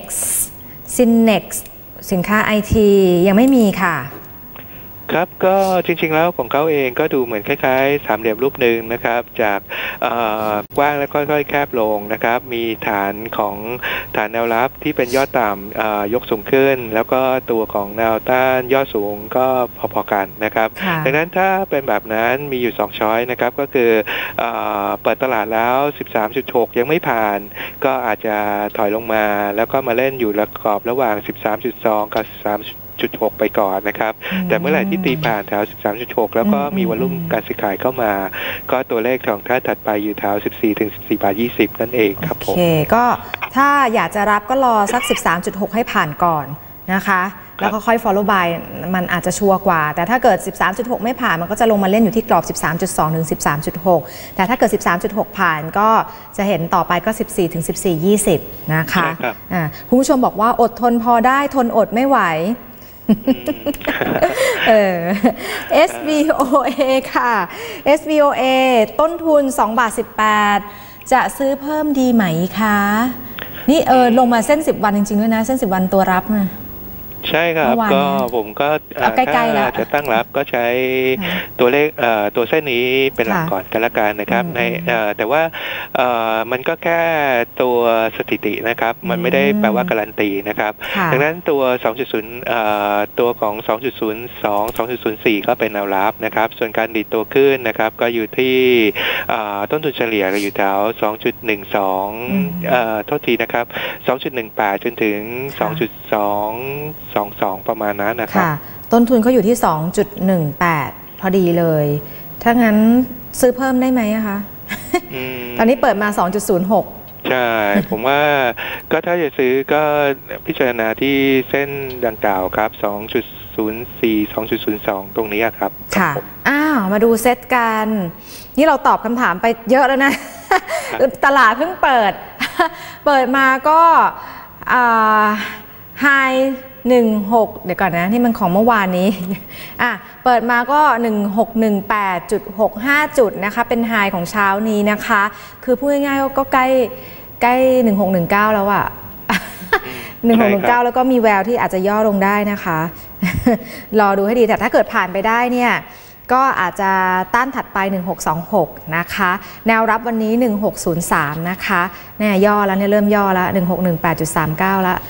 สินค้า IT ยังไม่มีค่ะครับก็จริงๆแล้วของเขาเองก็ดูเหมือนคล้ายๆสามเหลี่ยมรูปหนึ่งนะครับจากกว้างแล้วค่อยๆแคบลงนะครับมีฐานแนวรับที่เป็นยอดต่ำยกสูงขึ้นแล้วก็ตัวของแนวต้านยอดสูงก็พอๆกันนะครับดังนั้นถ้าเป็นแบบนั้นมีอยู่2ช้อยนะครับก็คือเปิดตลาดแล้ว 13.6 ยังไม่ผ่านก็อาจจะถอยลงมาแล้วก็มาเล่นอยู่กรอบระหว่าง 13.2 กับ 13.6 ไปก่อนนะครับแต่เมื่อไหร่ที่ตีผ่านแถว 13.6 แล้วก็มีวอลุ่มการซื้อขายเข้ามาก็ตัวเลขของท่าถัดไปอยู่แถว 14 ถึง 14 บาท 20 นั่นเองครับผมโอเคก็ถ้าอยากจะรับก็รอสัก 13.6 ให้ผ่านก่อนนะคะแล้วก็ค่อย follow by มันอาจจะชัวร์กว่าแต่ถ้าเกิด 13.6 ไม่ผ่านมันก็จะลงมาเล่นอยู่ที่กรอบ 13.2 ถึง 13.6 แต่ถ้าเกิด 13.6 ผ่านก็จะเห็นต่อไปก็ 14 ถึง 14.20 นะคะคุณผู้ชมบอกว่าอดทนพอได้ทนอดไม่ไหวSVOA ค่ะ SVOA ต้นทุน2 บาท 18จะซื้อเพิ่มดีไหมคะนี่ลงมาเส้น10 วันจริงๆด้วยนะเส้น10 วันตัวรับนะใช่ครับก็ผมก็ถ้าจะตั้งรับก็ใช้ตัวเลขตัวเส้นนี้เป็นหลักก่อนกันละกันนะครับในแต่ว่ามันก็แค่ตัวสถิตินะครับมันไม่ได้แปลว่าการันตีนะครับดังนั้นตัว 2.0 ตัวของ 2.02 2.04 ก็เป็นแนวรับนะครับส่วนการดีดตัวขึ้นนะครับก็อยู่ที่ต้นทุนเฉลี่ยก็อยู่แถว 2.12 โทษทีนะครับ 2.18 จนถึง 2.22 ประมาณนั้นนะครับต้นทุนเขาอยู่ที่ 2.18 พอดีเลยถ้างั้นซื้อเพิ่มได้ไหมคะตอนนี้เปิดมา 2.06 ใช่ผมว่าก็ถ้าจะซื้อก็พิจารณาที่เส้นดังกล่าวครับ 2.04 2.02 ตรงนี้ครับค่ะมาดูเซตกันนี่เราตอบคำถามไปเยอะแล้วนะตลาดเพิ่งเปิดมาก็ไฮ16เดี๋ยวก่อนนะนี่มันของเมื่อวานนี้เปิดมาก็ 1618.65 จุดนะคะเป็นไฮของเช้านี้นะคะคือพูดง่ายๆก็ใกล้1619แล้วอ่ะ1619แล้วก็มีแววที่อาจจะย่อลงได้นะคะรอดูให้ดีแต่ถ้าเกิดผ่านไปได้เนี่ยก็อาจจะต้านถัดไป1626นะคะแนวรับวันนี้1603นะคะเนี่ยย่อแล้วเนี่ยเริ่มย่อแล้ว1618.39แล้ว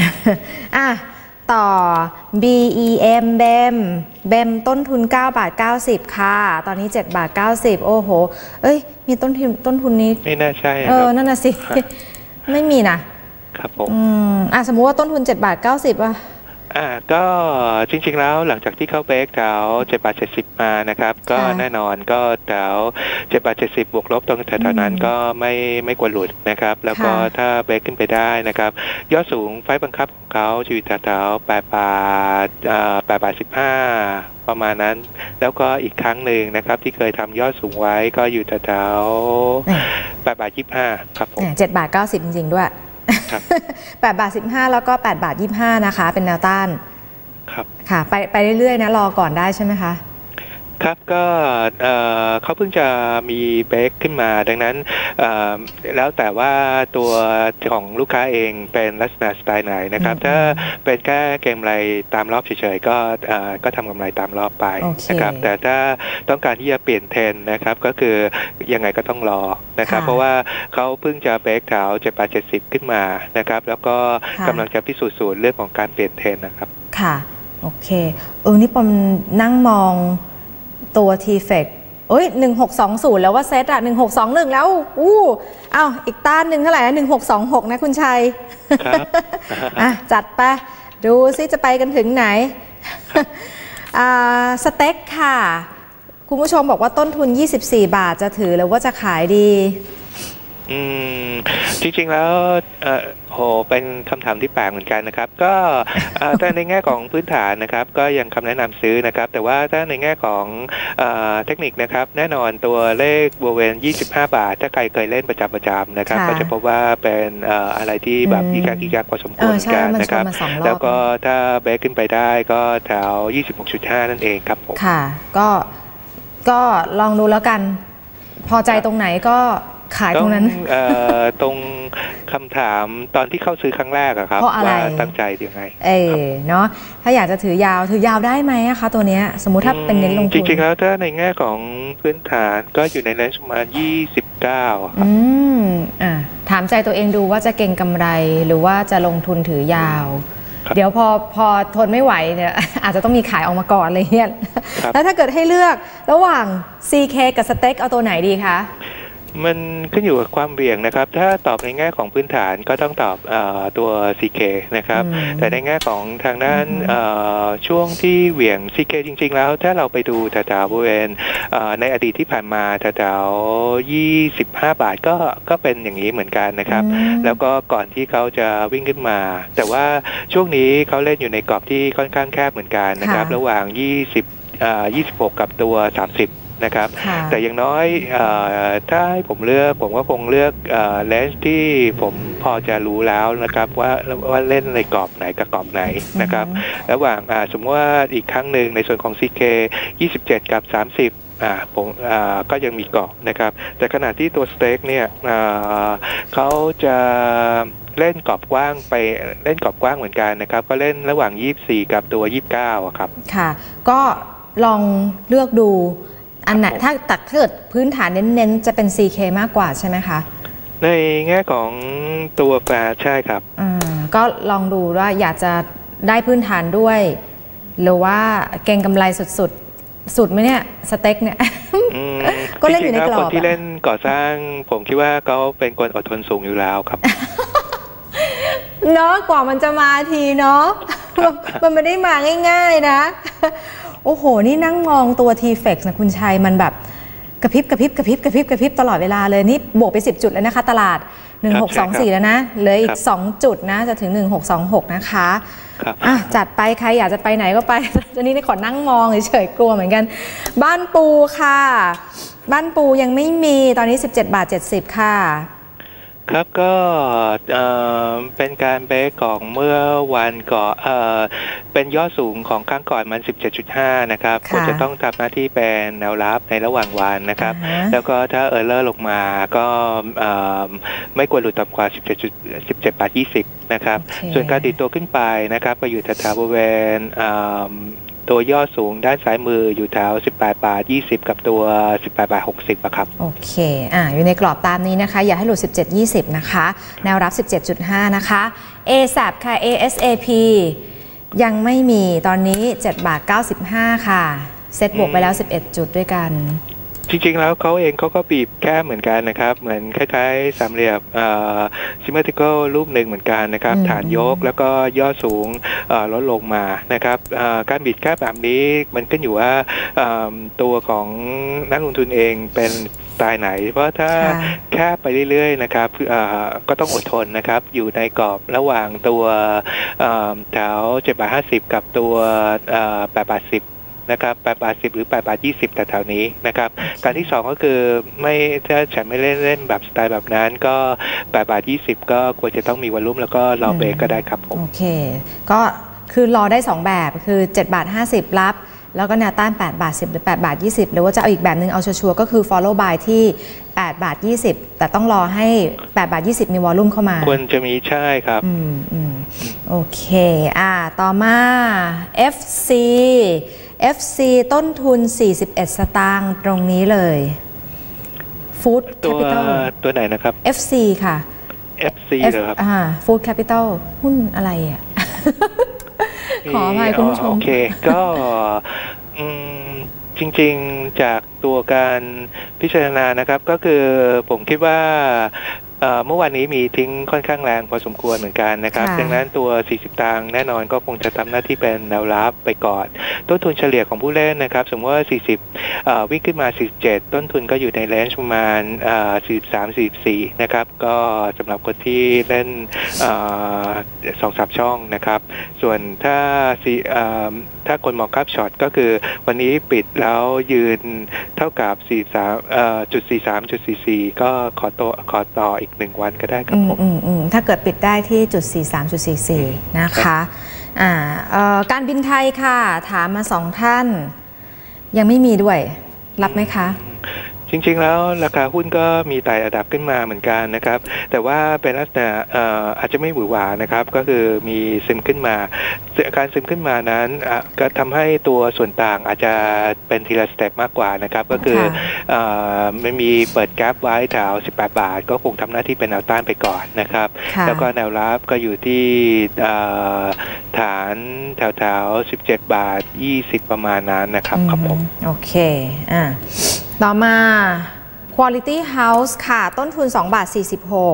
ต่อ BEM BEM ต้นทุน9 บาท 90ค่ะตอนนี้7 บาท 90โอ้โหมีต้นทุนนี้ไม่น่าใช่นั่นน่ะสิไม่มีนะครับผมสมมุติว่าต้นทุน7 บาท 90อ่ะก็จริงๆแล้วหลังจากที่เข้าเบรกแถว7 บาท 70มานะครับก็แน่นอนก็แถว7 บาท 70บวกลบตรงแถวๆนั้นก็ไม่ควรหลุดนะครับแล้วก็ถ้าเบรกขึ้นไปได้นะครับยอดสูงไฟบังคับของเขาอยู่แถว8 บาท 15ประมาณนั้นแล้วก็อีกครั้งหนึ่งนะครับที่เคยทำยอดสูงไว้ก็อยู่แถว8 บาท 25ครับผม 7 บาท 90จริงๆด้วย8 บาท 15แล้วก็8 บาท 25นะคะเป็นแนวต้านครับค่ะไปเรื่อยๆนะรอก่อนได้ใช่ไหมคะครับก็เขาเพิ่งจะมีเบรกขึ้นมาดังนั้นแล้วแต่ว่าตัวของลูกค้าเองเป็นลักษณะสไตล์ไหนนะครับถ้าเป็นแค่เกมไรตามรอบเฉยๆก็ทำกำไรตามรอบไปนะครับแต่ถ้าต้องการที่จะเปลี่ยนเทรนนะครับก็คือยังไงก็ต้องรอนะครับเพราะว่าเขาเพิ่งจะเบรกแถว7 บาท 70ขึ้นมานะครับแล้วก็กำลังจะพิสูจน์สูตรเรื่องของการเปลี่ยนเทรนนะครับค่ะโอเคนี่ปอมนั่งมองตัว TFEC โอ้ย1620แล้วว่าเซตอะ1621แล้วอ้าวอีกต้านหนึ่งเท่าไหร่นะ1626นะคุณชัยครับ จัดไปดูซิจะไปกันถึงไหนสเต็กค่ะคุณผู้ชมบอกว่าต้นทุน24 บาทจะถือหรือว่าจะขายดีจริงๆแล้วเป็นคำถามที่แปลกเหมือนกันนะครับก็ถ้าในแง่ของพื้นฐานนะครับก็ยังคำแนะนำซื้อนะครับแต่ว่าถ้าในแง่ของเทคนิคนะครับแน่นอนตัวเลขบริเวณ25 บาทถ้าใครเคยเล่นประจำนะครับก็จะพบว่าเป็นอะไรที่แบบอีกากพอสมควรกันนะครับแล้วก็ถ้าเบรกขึ้นไปได้ก็แถว 26.5 นั่นเองครับผมค่ะก็ลองดูแล้วกันพอใจตรงไหนก็ขายตรงนั้นตรงคำถามตอนที่เข้าซื้อครั้งแรกอะครับว่าตั้งใจยังไงเนาะถ้าอยากจะถือยาวได้ไหมคะตัวเนี้ยสมมุติถ้าเป็นเน้นลงทุนจริงๆแล้วถ้าในแง่ของพื้นฐานก็อยู่ในเลนส์ประมาณ29ครับถามใจตัวเองดูว่าจะเก็งกำไรหรือว่าจะลงทุนถือยาวเดี๋ยวพอทนไม่ไหวเนี่ยอาจจะต้องมีขายออกมาก่อนเลยเนี่ยแล้วถ้าเกิดให้เลือกระหว่าง CK กับสเต็กเอาตัวไหนดีคะมันขึ้นอยู่กับความเบี่ยงนะครับถ้าตอบในแง่ของพื้นฐานก็ต้องตอบตัว CK นะครับแต่ในแง่ของทางด้านช่วงที่เหวี่ยง CK จริงๆแล้วถ้าเราไปดูแถวๆบริเวณในอดีตที่ผ่านมาแถวๆ25 บาทก็เป็นอย่างนี้เหมือนกันนะครับแล้วก็ก่อนที่เขาจะวิ่งขึ้นมาแต่ว่าช่วงนี้เขาเล่นอยู่ในกรอบที่ค่อนข้างแคบเหมือนกันนะครับระหว่าง26กับตัว30นะครับแต่อย่างน้อยถ้าให้ผมเลือกผมก็คงเลือกเลนส์ที่ผมพอจะรู้แล้วนะครับว่าเล่นในกรอบไหนกับกรอบไหนนะครับระหว่างสมมติว่าอีกครั้งหนึ่งในส่วนของ CK 27กับ30ผมก็ยังมีกรอบนะครับแต่ขณะที่ตัวสเต็กเนี่ยเขาจะเล่นกรอบกว้างไปเล่นกรอบกว้างเหมือนกันนะครับก็เล่นระหว่าง24กับตัว29ครับค่ะก็ลองเลือกดูอันไหนถ้าเกิดพื้นฐานเน้นๆจะเป็น CK มากกว่าใช่ไหมคะในแง่ของตัวแฟร์ใช่ครับก็ลองดูว่าอยากจะได้พื้นฐานด้วยหรือว่าเก็งกำไรสุดไหมเนี่ยสเต็กเนี่ยก็เล่นอยู่ในกรอบคนที่เล่นก่อสร้างผมคิดว่าเขาเป็นคนอดทนสูงอยู่แล้วครับเนาะกว่ามันจะมาทีเนาะมันไม่ได้มาง่ายๆนะโอ้โหนี่นั่งมองตัว TFEC นะคุณชัยมันแบบกระพริบตลอดเวลาเลยนี่บวกไป10 จุดแล้วนะคะตลาด1624แล้วนะเหลืออีก2 จุดนะจะถึง1626นะคะจัดไปใครอยากจะไปไหนก็ไปตอนนี้ขอนั่งมองเฉยๆกลัวเหมือนกันบ้านปูค่ะบ้านปูยังไม่มีตอนนี้17.70 บาทค่ะครับก็เป็นการเบรกของเมื่อวันก่อนเป็นยอดสูงของครั้งก่อนมัน 17.5 นะครับก็จะต้องทำหน้าที่เป็นแนวรับในระหว่างวันนะครับแล้วก็ถ้าเออร์เลอร์ลงมาก็ไม่ควรหลุดต่ำกว่า17.20 บาทนะครับส่วนการติดตัวขึ้นไปนะครับก็อยู่แถวๆบริเวณตัวยอดสูงด้านซ้ายมืออยู่แถว18.20 บาทกับตัว18.60 บาทครับโอเคอยู่ในกรอบตามนี้นะคะอย่าให้หลุด17.20นะคะแนวรับ 17.5 นะคะ ASAP ค่ะ ASAP ยังไม่มีตอนนี้7.95 บาทค่ะเซ็ตบวกไปแล้ว11 จุดด้วยกันจริงๆแล้วเขาเองเขาก็บีบแค่เหมือนกันนะครับเหมือนคล้ายๆสามเหลี่ยมsymmetrical รูปหนึ่งเหมือนกันนะครับฐานยกแล้วก็ย่อสูงลดลงมานะครับการบีบแค่แบบนี้มันขึ้นอยู่ว่าตัวของนักลงทุนเองเป็นสไตล์ไหนเพราะถ้าแค่ไปเรื่อยๆนะครับก็ต้องอดทนนะครับอยู่ในกรอบระหว่างตัวแถว7.50 บาทกับตัว8.10 บาทนะครับ8.10 บาทหรือ8.20 บาทแต่แถวนี้นะครับการที่2ก็คือไม่ถ้าฉันไม่เล่นแบบสไตล์แบบนั้นก็8.20 บาทก็ควรจะต้องมีวอลลุ่มแล้วก็รอเบรกก็ได้ครับผมโอเคก็คือรอได้2แบบคือ7.50 บาทรับแล้วก็แนวต้าน8.10 บาทหรือ8.20 บาทหรือว่าจะเอาอีกแบบนึงเอาชัวร์ก็คือ follow by ที่8.20 บาทแต่ต้องรอให้8.20 บาทมีวอลลุ่มเข้ามาควรจะมีใช่ครับโอเคต่อมา FC ต้นทุน41 สตางค์ตรงนี้เลย Food Capital ตัวไหนนะครับ FC ค่ะ FC เหรอครับ Food Capital หุ้นอะไรขออภัยคุณผู้ชมโอเคก็จริงๆจากตัวการพิจารณานะครับก็คือผมคิดว่าเมื่อวานนี้มีทิ้งค่อนข้างแรงพอสมควรเหมือนกันนะครับดังนั้นตัว40ตังค์แน่นอนก็คงจะทำหน้าที่เป็นแนวรับไปก่อนต้นทุนเฉลี่ยของผู้เล่นนะครับสมมติว่า40วิ่งขึ้นมา47ต้นทุนก็อยู่ในเรนจ์ประมาณ43-44นะครับก็สำหรับคนที่เล่น2-3 ช่องนะครับส่วนถ้าคนมองคับช็อตก็คือวันนี้ปิดแล้วยืนเท่ากับ43.44 ก็ขอต่ออีก1 วันก็ได้ครับผมถ้าเกิดปิดได้ที่43.44นะคะการบินไทยค่ะถามมา2 ท่านยังไม่มีด้วยรับไหมคะจริงๆแล้วราคาหุ้นก็มีไต่ระดับขึ้นมาเหมือนกันนะครับแต่ว่าเป็นลักษณะอาจจะไม่หวือหวานะครับก็คือมีซึมขึ้นมาการซึมขึ้นมานั้นก็ทำให้ตัวส่วนต่างอาจจะเป็นทีละสเต็ปมากกว่านะครับก็คือมันมีเปิดแกปไว้แถว18 บาทก็คงทำหน้าที่เป็นแนวต้านไปก่อนนะครับแล้วก็แนวรับก็อยู่ที่ฐานแถว17 บาท 20ประมาณนั้นนะครับครับผมโอเคต่อมา Quality House ค่ะต้นทุน2 บาท 46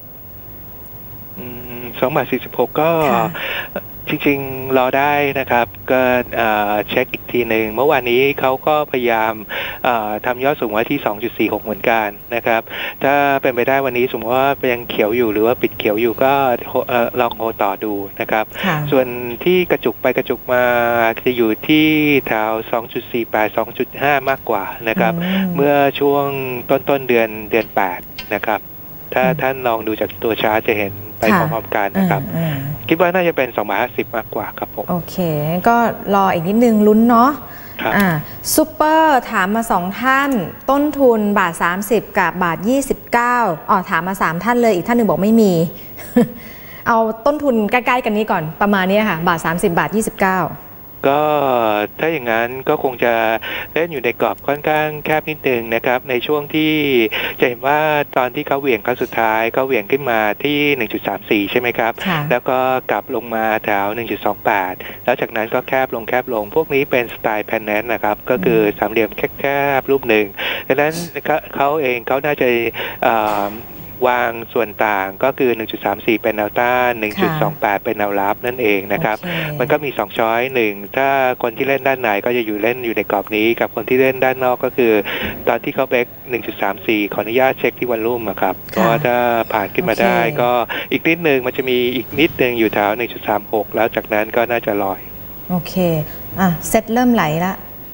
2 บาท 46ก็จริงๆรอได้นะครับก็เช็คอีกทีหนึ่งเมื่อวานนี้เขาก็พยายามทำยอดสูงไว้ที่ 2.46 เหมือนกันนะครับถ้าเป็นไปได้วันนี้สมมติว่ายังเขียวอยู่หรือว่าปิดเขียวอยู่ก็ลองโฮต่อดูนะครับส่วนที่กระจุกไปกระจุกมาจะอยู่ที่แถว 2.48 2.5 มากกว่านะครับเมื่อช่วงต้นเดือน8นะครับถ้าท่านลองดูจากตัวชาร์ตจะเห็นไปพร้อมๆกันนะครับคิดว่าน่าจะเป็น2 บาท 50มากกว่าครับผมโอเคก็รออีกนิดนึงลุ้นเนาะซุปเปอร์ถามมา2 ท่านต้นทุนบาท 30กับบาท 29ถามมา3 ท่านเลยอีกท่านหนึ่งบอกไม่มี เอาต้นทุนใกล้ๆกันนี้ก่อนประมาณนี้ค่ะบาท 30บาท 29 ก็ถ้าอย่างนั้นก็คงจะเล่นอยู่ในกรอบค่อนข้างแคบนิดนึงนะครับในช่วงที่จะเห็นว่าตอนที่เขาเหวี่ยงครั้งสุดท้ายก็เหวี่ยงขึ้นมาที่ 1.34 ใช่ไหมครับแล้วก็กลับลงมาแถว 1.28 แล้วจากนั้นก็แคบลงพวกนี้เป็นสไตล์แพนแนนนะครับก็คือสามเหลี่ยมแคบรูปหนึ่งดังนั้นเขาน่าจะวางส่วนต่างก็คือ 1.34 เป็นแนวต้าน 1.28 เป็นแนวรับนั่นเองนะครับมันก็มี2ช้อย1ถ้าคนที่เล่นด้านไหนก็จะเล่นอยู่ในกรอบนี้กับคนที่เล่นด้านนอกก็คือตอนที่เขาเบรก 1.34 ขออนุญาตเช็คที่วันรุ่มครับเพราะถ้าผ่านขึ้นมาได้ก็อีกนิดนึงมันจะมีอีกนิดนึงอยู่แถว 1.36 แล้วจากนั้นก็น่าจะลอยโอเคเซตเริ่มไหลละ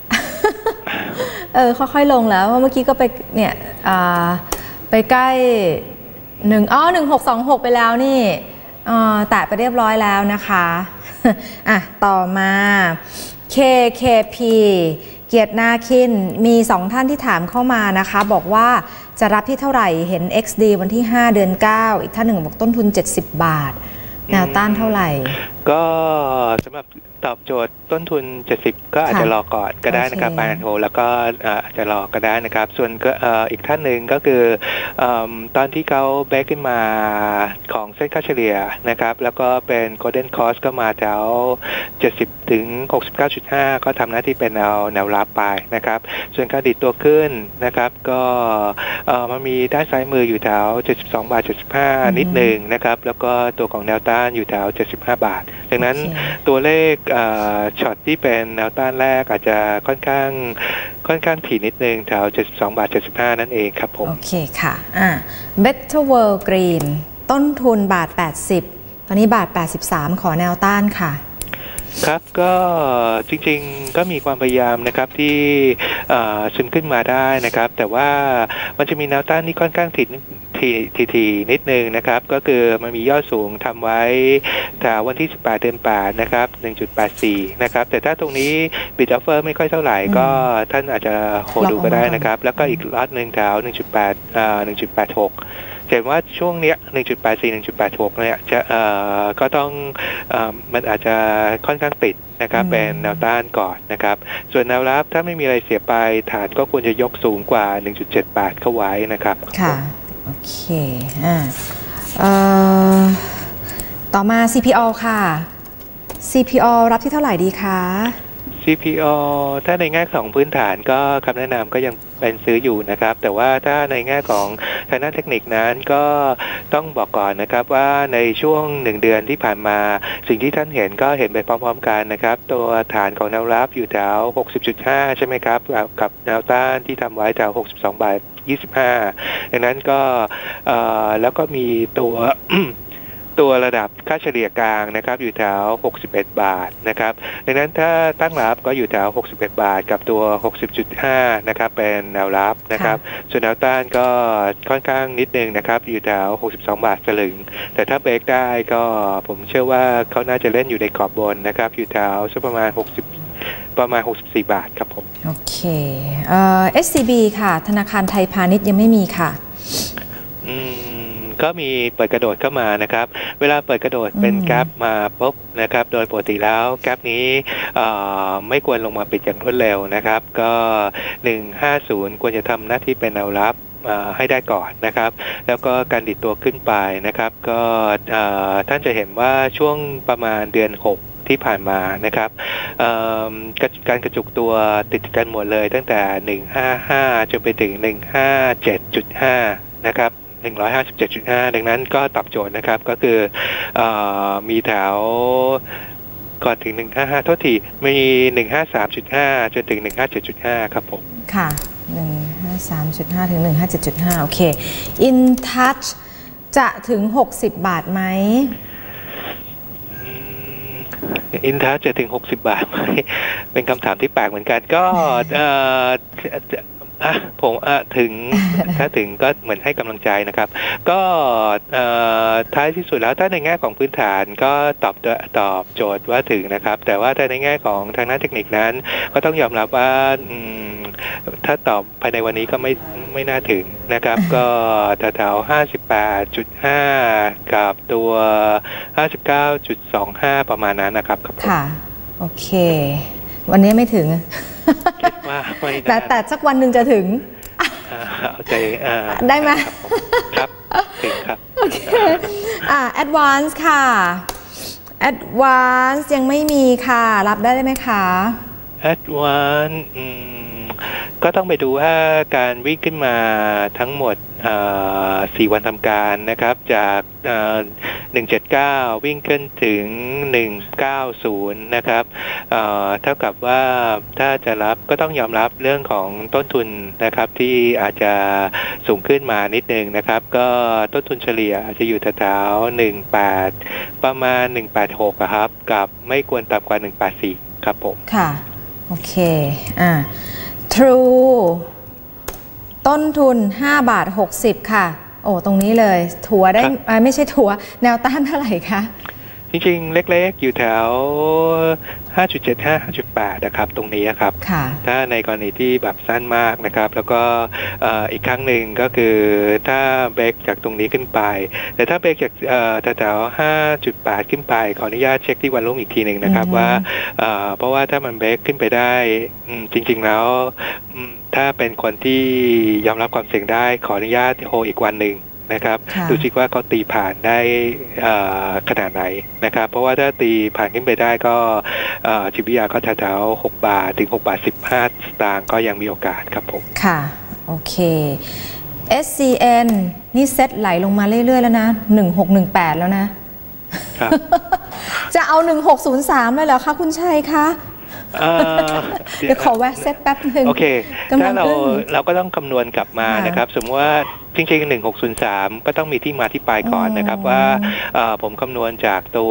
ค่อยๆลงแล้วเพราะเมื่อกี้ก็ไปเนี่ยไปใกล้1626ไปแล้วนี่แตะไปเรียบร้อยแล้วนะคะต่อมา KKP เกียรตินาคินมี2 ท่านที่ถามเข้ามานะคะบอกว่าจะรับที่เท่าไหร่เห็น XD วันที่5 เดือน 9อีกท่านหนึ่งบอกต้นทุน70 บาทแนวต้านเท่าไหร่ก็สำหรับตอบโจทย์ต้นทุน70ก็อาจจะรอก่อนก็ได้นะครับบายโฮแล้วก็อาจจะรอก็ได้นะครับส่วนอีกท่านหนึ่งก็คือตอนที่เขาเบรกขึ้นมาของเส้นค่าเฉลี่ยนะครับแล้วก็เป็น Golden Cross ก็มาแถว70ถึง 69.5 ก็ทำหน้าที่เป็นแนวรับไปนะครับส่วนการดิดตัวขึ้นนะครับก็มันมีด้านซ้ายมืออยู่แถว72 บาท 75นิดหนึ่งนะครับแล้วก็ตัวของแนวต้านอยู่แถว75 บาทดังนั้นตัวเลขช็อตที่เป็นแนวต้านแรกอาจจะค่อนข้างถี่นิดนึงแถว72 บาท 75นั่นเองครับผมโอเคค่ะBetter World Green ต้นทุนบาท 80ตอนนี้บาท 83ขอแนวต้านค่ะครับก็จริงๆก็มีความพยายามนะครับที่ซึมขึ้นมาได้นะครับแต่ว่ามันจะมีแนวต้านที่ค่อนข้างถี่นิดนึงนะครับก็คือมันมียอดสูงทำไว้แต่วันที่18 เดือน 8นะครับ 1.84 นะครับแต่ถ้าตรงนี้บิดออฟเฟอร์ไม่ค่อยเท่าไหร่ก็ท่านอาจจะโฮดูก็ได้นะครับแล้วก็อีกล็อตหนึ่งแถว 1.86เห็นว่าช่วงเนี้ย 1.84 1.86 เนี่ยจะก็ต้องมันอาจจะค่อนข้างติดนะครับเป็นแนวต้านก่อนนะครับส่วนแนวรับถ้าไม่มีอะไรเสียไปฐานก็ควรจะยกสูงกว่า 1.78 เข้าไว้นะครับค่ะโอเคต่อมา CPO ค่ะ CPO รับที่เท่าไหร่ดีคะ CPO ถ้าในแง่ของพื้นฐานก็คำแนะนำก็ยังเป็นซื้ออยู่นะครับแต่ว่าถ้าในแง่ของทางด้านเทคนิคนั้นก็ต้องบอกก่อนนะครับว่าในช่วง1เดือนที่ผ่านมาสิ่งที่ท่านเห็นก็เห็นไปพร้อมๆกันนะครับตัวฐานของแนวรับอยู่แถว 60.5 ใช่ไหมครับกับแนวต้านที่ทำไว้แถว 62 บาท 25ดังนั้นก็แล้วก็มีตัว ตัวระดับค่าเฉลี่ยกลางนะครับอยู่แถว61 บาทนะครับดังนั้นถ้าตั้งรับก็อยู่แถว61 บาทกับตัว 60.5 นะครับเป็นแนวรับนะครับส่วนแนวต้านก็ค่อนข้างนิดนึงนะครับอยู่แถว62 บาทสลึงแต่ถ้าเบรกได้ก็ผมเชื่อว่าเขาน่าจะเล่นอยู่ในขอบบนนะครับอยู่แถวสักประมาณ64 บาทครับผมโอเคSCB ค่ะธนาคารไทยพาณิชย์ยังไม่มีค่ะก็มีเปิดกระโดดเข้ามานะครับเวลาเปิดกระโดดเป็นแกปมาปุ๊บนะครับโดยปกติแล้วแกปนี้ไม่ควรลงมาปิดอย่างรวดเร็วนะครับก็150ควรจะทำหน้าที่เป็นแนวรับให้ได้ก่อนนะครับแล้วก็การดิดตัวขึ้นไปนะครับก็ท่านจะเห็นว่าช่วงประมาณเดือน6ที่ผ่านมานะครับการกระจุกตัวติดกันหมดเลยตั้งแต่155จนไปถึง157.5นะครับ157.5 ดังนั้นก็ตอบโจทย์นะครับก็คือมีแถวก่อนถึง155โทษทีมี153.5จนถึง157.5ครับผมค่ะ153.5ถึง157.5โอเค InTouch จะถึง60 บาทไหม InTouch จะถึง60 บาทไหมเป็นคำถามที่แปลกเหมือนกันก็ผมถึงถ้าถึงก็เหมือนให้กำลังใจนะครับก็ท้ายที่สุดแล้วถ้าในแง่ของพื้นฐานก็ตอบโจทย์ว่าถึงนะครับแต่ว่าถ้าในแง่ของทางด้านเทคนิคนั้นก็ต้องยอมรับว่าถ้าตอบภายในวันนี้ก็ไม่น่าถึงนะครับก็แถว58.5กับตัว 59.25 ประมาณนั้นนะครับค่ะโอเควันนี้ไม่ถึงคิดว่าไม่แต่สักวันหนึ่งจะถึงเอาใจได้ไหมครับถึงครับโอเคAdvance ค่ะ Advance ยังไม่มีค่ะรับได้ไหมคะ Advance ก็ต้องไปดูว่าการวิ่งขึ้นมาทั้งหมด4 วันทำการนะครับจาก179วิ่งขึ้นถึง190นะครับเท่ากับว่าถ้าจะรับก็ต้องยอมรับเรื่องของต้นทุนนะครับที่อาจจะสูงขึ้นมานิดนึงนะครับก็ต้นทุนเฉลี่ยอาจจะอยู่แถว18ประมาณ186ครับกับไม่ควรต่ำกว่า184ครับผมค่ะโอเคTrue ต้นทุน5 บาท 60ค่ะโอ้ตรงนี้เลยถัวได้ไม่ใช่ถัวแนวต้านเท่าไหร่คะจริงๆเล็กๆอยู่แถว 5.75 5.8 นะครับตรงนี้ครับถ้าในกรณีที่แบบสั้นมากนะครับแล้วก็อีกครั้งหนึ่งก็คือถ้าเบรกจากตรงนี้ขึ้นไปแต่ถ้าเบรกจากแถว 5.8 ขึ้นไปขออนุญาตเช็คที่วันรุ่งอีกทีหนึ่งนะครับว่าเพราะว่าถ้ามันเบรกขึ้นไปได้จริงๆแล้วถ้าเป็นคนที่ยอมรับความเสี่ยงได้ขออนุญาตโฮอีกวันหนึ่งนะครับดูสิว่าเขาตีผ่านได้ขนาดไหนนะครับเพราะว่าถ้าตีผ่านขึ้นไปได้ก็จิตวิทยาก็แถว6 บาทถึง6 บาท 15 สตางค์ก็ยังมีโอกาสครับผมค่ะโอเค SCN นี่เซ็ตไหลลงมาเรื่อยๆแล้วนะ1618แล้วนะครับจะเอา1603เลยเหรอคะคุณชัยคะเดี๋ยวขอแวะเซตแป๊บนึงโอเคถ้าเราก็ต้องคำนวณกลับมานะครับสมมติว่าจริงๆ1603ก็ต้องมีที่มาที่ไปก่อนนะครับว่าผมคำนวณจากตัว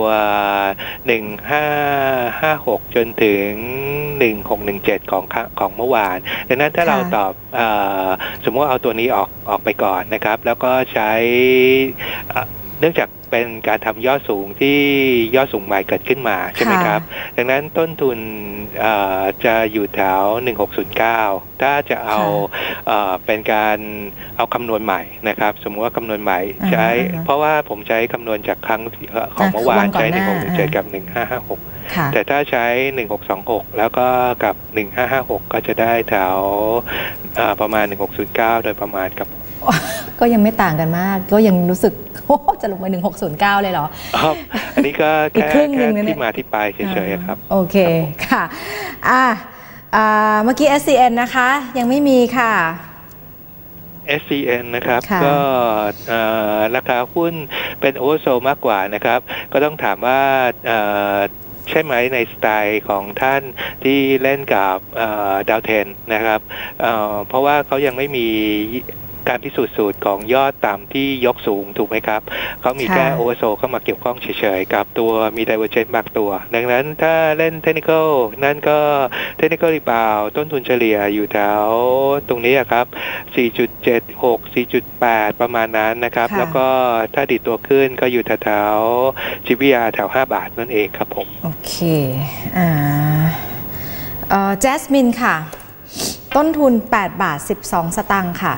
1556จนถึง1617ของเมื่อวานดังนั้นถ้าเราตอบสมมติว่าเอาตัวนี้ออกไปก่อนนะครับแล้วก็ใช้เนื่องจากเป็นการทำยอดสูงที่ยอดสูงใหม่เกิดขึ้นมาใช่ไหมครับดังนั้นต้นทุนจะอยู่แถว1609ถ้าจะเอาเป็นการเอาคำนวณใหม่นะครับสมมติว่าคำนวณใหม่ใช้เพราะว่าผมใช้คำนวณจากครั้งของเมื่อวานใช้1617กับ1556แต่ถ้าใช้1626แล้วก็กับ1556ก็จะได้แถวประมาณ1609โดยประมาณครับก็ยังไม่ต่างกันมากก็ยังรู้สึกโอ้จะลงไป1609เลยเหรอครับอันนี้ก็แค่ที่มาที่ไปเฉยๆครับโอเคค่ะเมื่อกี้ SCN นะคะยังไม่มีค่ะ SCN นะครับก็ราคาหุ้นเป็นโอเวอร์โซลมากกว่านะครับก็ต้องถามว่าใช่ไหมในสไตล์ของท่านที่เล่นกับดาวเทนนะครับเพราะว่าเขายังไม่มีการพิสูจน์สูตรของยอดต่ำที่ยกสูงถูกไหมครับเขามีแค่โอเวอร์โซเข้ามาเกี่ยวข้องเฉยๆกับตัวมีไดเวอร์เจนต์บางตัวดังนั้นถ้าเล่นเทคนิคอลนั่นก็เทคนิคอลรีบาวต้นทุนเฉลี่ยอยู่แถวตรงนี้ครับ 4.76 4.8 ประมาณนั้นนะครับแล้วก็ถ้าดีดตัวขึ้นก็อยู่แถว GVR แถว5 บาทนั่นเองครับผมโอเคแจสมินค่ะต้นทุน8 บาท 12 สตางค์ค่ะ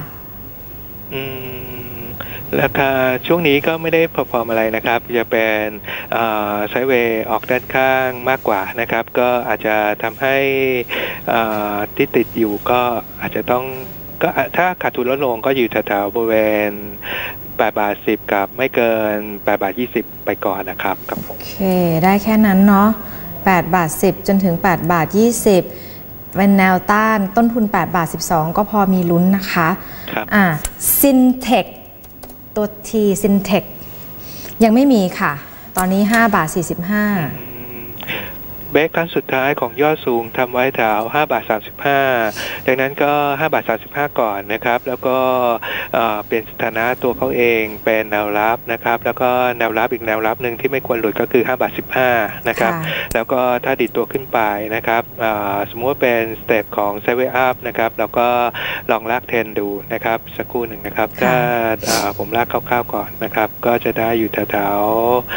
ราคาช่วงนี้ก็ไม่ได้พอๆอะไรนะครับจะเป็นไซด์เวย์ออกด้านข้างมากกว่านะครับก็อาจจะทำให้ที่ติดอยู่ก็อาจจะต้องก็ถ้าขาดทุนลดลงก็อยู่แถวๆบริเวณ8 บาท 10กับไม่เกิน8 บาท 20ไปก่อนนะครับครับผมโอเคได้แค่นั้นเนาะ8 บาท 10จนถึง8 บาท 20เป็นแนวต้านต้นทุน8 บาท 12ก็พอมีลุ้นนะคะซินเทคตัว T ซินเทคยังไม่มีค่ะตอนนี้5 บาท 45 เบรกครั้งสุดท้ายของยอดสูงทำไว้แถว5 บาท 35ดังนั้นก็5 บาท 35ก่อนนะครับแล้วก็เปลี่ยนสถานะตัวเขาเองเป็นแนวรับนะครับแล้วก็แนวรับอีกแนวรับหนึ่งที่ไม่ควรหลุดก็คือ5 บาท 15นะครับแล้วก็ถ้าดิดตัวขึ้นไปนะครับสมมติว่าเป็นสเต็ปของไซด์เวย์อัพนะครับแล้วก็ลองลากเทรนดูนะครับสักครู่หนึ่งนะครับถ้าผมลากคร่าวๆก่อนนะครับก็จะได้อยู่แถว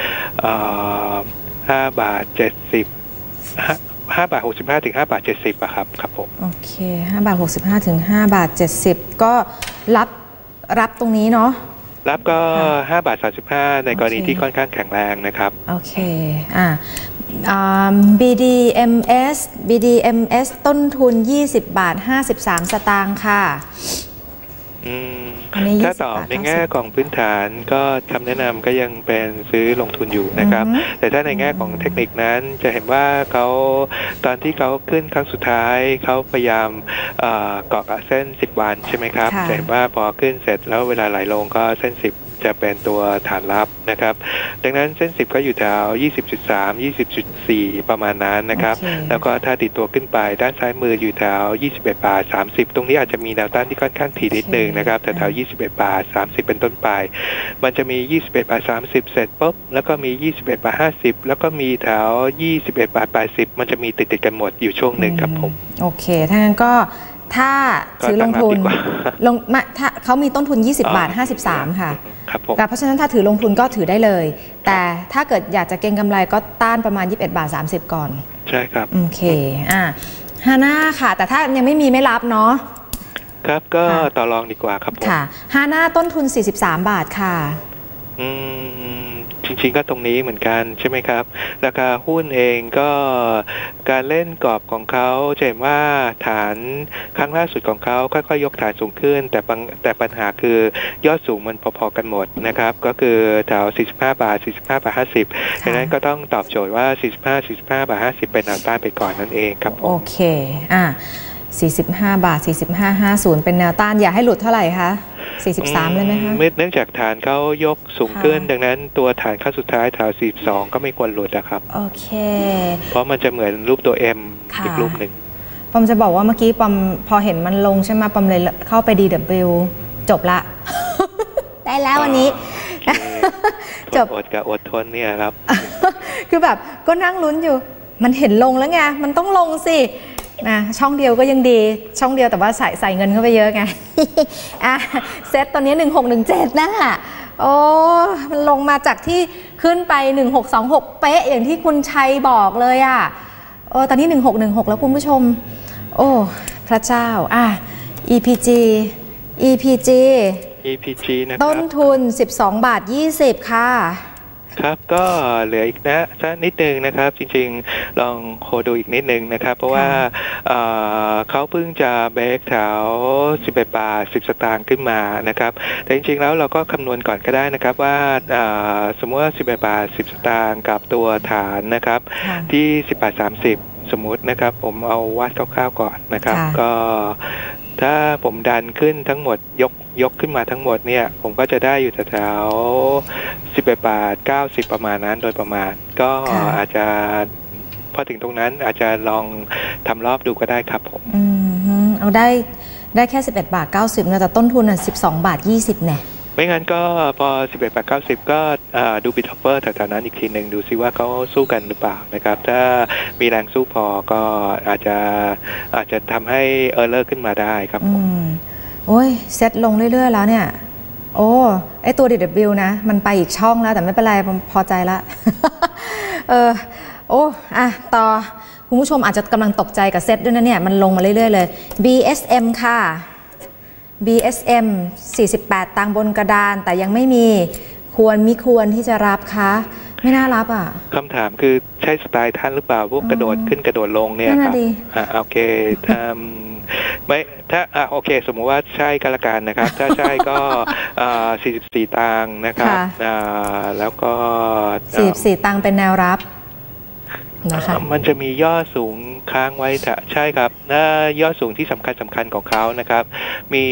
5 บาท 70 5 บาท 65 ถึง 5 บาท 70อะครับครับผมโอเค5 บาท 65 ถึง 5 บาท 70ก็รับตรงนี้เนาะรับก็5 บาท 35ในกรณีที่ค่อนข้างแข็งแรงนะครับโอเคBDMs ต้นทุน20 บาท 53 สตางค์ค่ะถ้าตอบในแง่ของพื้นฐานก็คำแนะนำก็ยังเป็นซื้อลงทุนอยู่นะครับแต่ถ้าในแง่ของเทคนิคนั้นจะเห็นว่าเขาตอนที่เขาขึ้นครั้งสุดท้ายเขาพยายามเกาะเส้น10 วันใช่ไหมครับจะเห็นว่าพอขึ้นเสร็จแล้วเวลาไหลลงก็เส้น10จะเป็นตัวฐานรับนะครับดังนั้นเส้น10ก็อยู่แถว 20.3 20.4 ประมาณนั้นนะครับแล้วก็ถ้าติดตัวขึ้นไปด้านซ้ายมืออยู่แถว 21 บาท 30ตรงนี้อาจจะมีแนวต้านที่ค่อนข้างถี่นิดนึงนะครับแถว 21 บาท 30เป็นต้นไปมันจะมี 21 บาท 30เสร็จปุ๊บแล้วก็มี 21 บาท 50แล้วก็มีแถว 21 บาท 80มันจะมีติดกันหมดอยู่ช่วงหนึ่งครับผมโอเคถ้างั้นก็ถ้าซื้อลงทุนถ้าเขามีต้นทุน20 บาท 53ค่ะเพราะฉะนั้นถ้าถือลงทุนก็ถือได้เลยแต่ถ้าเกิดอยากจะเก็งกำไรก็ต้านประมาณ21 บาท 30ก่อนใช่ครับโอเคฮาน่าค่ะแต่ถ้ายังไม่มีไม่รับเนาะครับก็ต่อรองดีกว่าครับค่ะฮาน่าต้นทุน43 บาทค่ะจริงๆก็ตรงนี้เหมือนกันใช่ไหมครับราคาหุ้นเองก็การเล่นกรอบของเขาจะเห็นว่าฐานครั้งล่าสุดของเขาค่อยๆยกฐานสูงขึ้นแต่ปัญหาคือยอดสูงมันพอๆกันหมดนะครับก็คือแถว45 บาท 45 บาท 50ดังนั้นก็ต้องตอบโจทย์ว่า45 บาท 50เป็นแนวต้านไปก่อนนั่นเองครับโอเค45 บาท 45.50เป็นแนวต้านอย่าให้หลุดเท่าไหร่คะ43เลยไหมคะเนื่องจากฐานเขายกสูงขึ้นดังนั้นตัวฐานขั้นสุดท้ายแถว42ก็ไม่ควรหลุดนะครับโอเคเพราะมันจะเหมือนรูปตัว M อีกรูปหนึ่งปอมจะบอกว่าเมื่อกี้ปอมพอเห็นมันลงใช่ไหมปอมเลยเข้าไป DW จบละได้แล้ววันนี้จบอดกับอดทนเนี่ยครับคือแบบก็นั่งลุ้นอยู่มันเห็นลงแล้วไงมันต้องลงสินะช่องเดียวก็ยังดีช่องเดียวแต่ว่าใส่เงินเข้าไปเยอะไงเซตตอนนี้1617นะโอ้มันลงมาจากที่ขึ้นไป1626เป๊ะอย่างที่คุณชัยบอกเลยตอนนี้1616แล้วคุณผู้ชมโอ้พระเจ้าEPG นะครับต้นทุน12 บาท 20ค่ะครับก็เหลืออีกนะสักนิดนึงนะครับจริงๆลองโคดูอีกนิดนึงนะครับเพราะว่าเขาเพิ่งจะเบรกแถว11 บาท 10 สตางค์ขึ้นมานะครับแต่จริงๆแล้วเราก็คำนวณก่อนก็ได้นะครับว่าสมมติว่า11 บาท 10 สตางค์กับตัวฐานนะครับที่10 บาท 30สมมุตินะครับผมเอาวาดคร่าวๆก่อนนะครับก็ถ้าผมดันขึ้นทั้งหมดยกขึ้นมาทั้งหมดเนี่ยผมก็จะได้อยู่แถว11 บาท 90ประมาณนั้นโดยประมาณก็อาจจะพอถึงตรงนั้นอาจจะลองทำรอบดูก็ได้ครับผมเอาได้แค่11 บาท 90นะแต่ต้นทุน12 บาท 20เนี่ยไม่งั้นก็พอ11 บาท 90ก็ดูบิตท็อปเปอร์แถวๆนั้นอีกทีหนึ่งดูซิว่าเขาสู้กันหรือเปล่านะครับถ้ามีแรงสู้พอก็อาจจะทำให้เออร์เลอร์ขึ้นมาได้ครับผมโอ้ยเซตลงเรื่อยๆแล้วเนี่ยโอ้ไอตัว DW นะมันไปอีกช่องแล้วแต่ไม่เป็นไรผมพอใจละโอ้ต่อคุณผู้ชมอาจจะกำลังตกใจกับเซตด้วยนะเนี่ยมันลงมาเรื่อยๆเลย BSM ค่ะ BSM 48 ตังค์บนกระดานแต่ยังไม่มีควรที่จะรับคะไม่น่ารับอ่ะคำถามคือใช่สไตล์ท่านหรือเปล่าพวกกระโดดขึ้นกระโดดลงเนี่ยครับโอเคไม่ถ้าโอเคสมมติว่าใช่ก็แล้วกันนะครับถ้าใช่ก็44 ตังค์นะครับแล้วก็ 44 ตังค์เป็นแนวรับนะคะมันจะมีย่อสูงค้างไว้ใช่ครับย่อสูงที่สำคัญของเขานะครับมี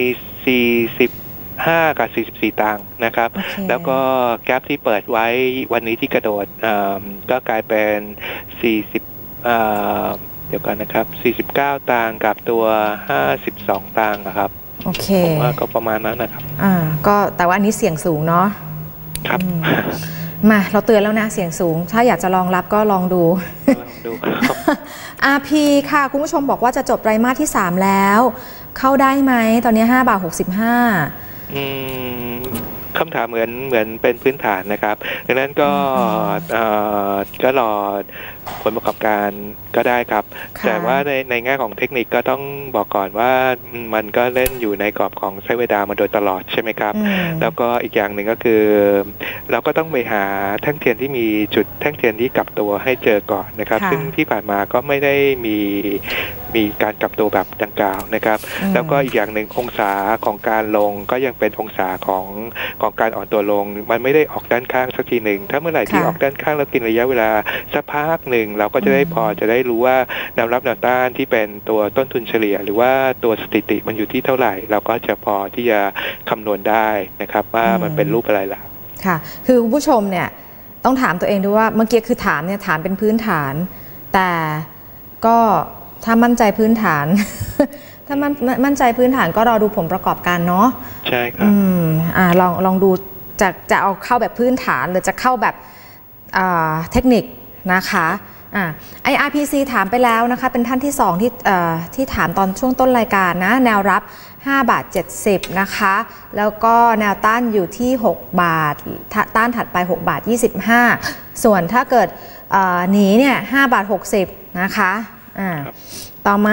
45 กับ 44 ตังค์นะครับแล้วก็แกปที่เปิดไว้วันนี้ที่กระโดดก็กลายเป็น40เดี๋ยวกันนะครับ49 ตังค์กับตัว52 ตังค์นะครับโอเคผมว่าก็ประมาณนั้นนะครับก็แต่ว่าอันนี้เสี่ยงสูงเนาะครับมาเราเตือนแล้วนะเสี่ยงสูงถ้าอยากจะลองรับก็ลองดูครับ RP ค่ะคุณผู้ชมบอกว่าจะจบไตรมาสที่3แล้วเข้าได้ไหมตอนนี้5 บาท 65 คำถามเหมือนเป็นพื้นฐานนะครับดังนั้นก็รอผลประกอบการก็ได้ครับแต่ว่าในแง่ของเทคนิคก็ต้องบอกก่อนว่ามันก็เล่นอยู่ในกรอบของไซด์เวย์ดาวน์มาโดยตลอดใช่ไหมครับแล้วก็อีกอย่างหนึ่งก็คือเราก็ต้องไปหาแท่งเทียนที่มีจุดแท่งเทียนที่กลับตัวให้เจอก่อนนะครับซึ่งที่ผ่านมาก็ไม่ได้มีการกลับตัวแบบดังกล่าวนะครับแล้วก็อีกอย่างหนึ่งองศาของการลงก็ยังเป็นองศาของการอ่อนตัวลงมันไม่ได้ออกด้านข้างสักทีหนึ่งถ้าเมื่อไหร่ที่ออกด้านข้างแล้วกินระยะเวลาสักพักหนึ่งเราก็จะได้รู้ว่าแนวรับแนวต้านที่เป็นตัวต้นทุนเฉลี่ยหรือว่าตัวสถิติมันอยู่ที่เท่าไหร่เราก็จะพอที่จะคำนวณได้นะครับว่ามันเป็นรูปอะไรล่ะค่ะคือคุณผู้ชมเนี่ยต้องถามตัวเองด้วยว่าเมื่อกี้คือถามเป็นพื้นฐานแต่ก็ถ้ามั่นใจพื้นฐานถ้ามั่นใจพื้นฐานก็รอดูผลประกอบการเนาะใช่ครับลองดูจะเอาเข้าแบบพื้นฐานหรือจะเข้าแบบเทคนิคนะคะIRPC ถามไปแล้วนะคะเป็นท่านที่2ที่ถามตอนช่วงต้นรายการนะแนวรับ5 บาท 70นะคะแล้วก็แนวต้านอยู่ที่6 บาทต้านถัดไป6 บาท 25ส่วนถ้าเกิดหนีเนี่ย5 บาท 60นะคะต่อมา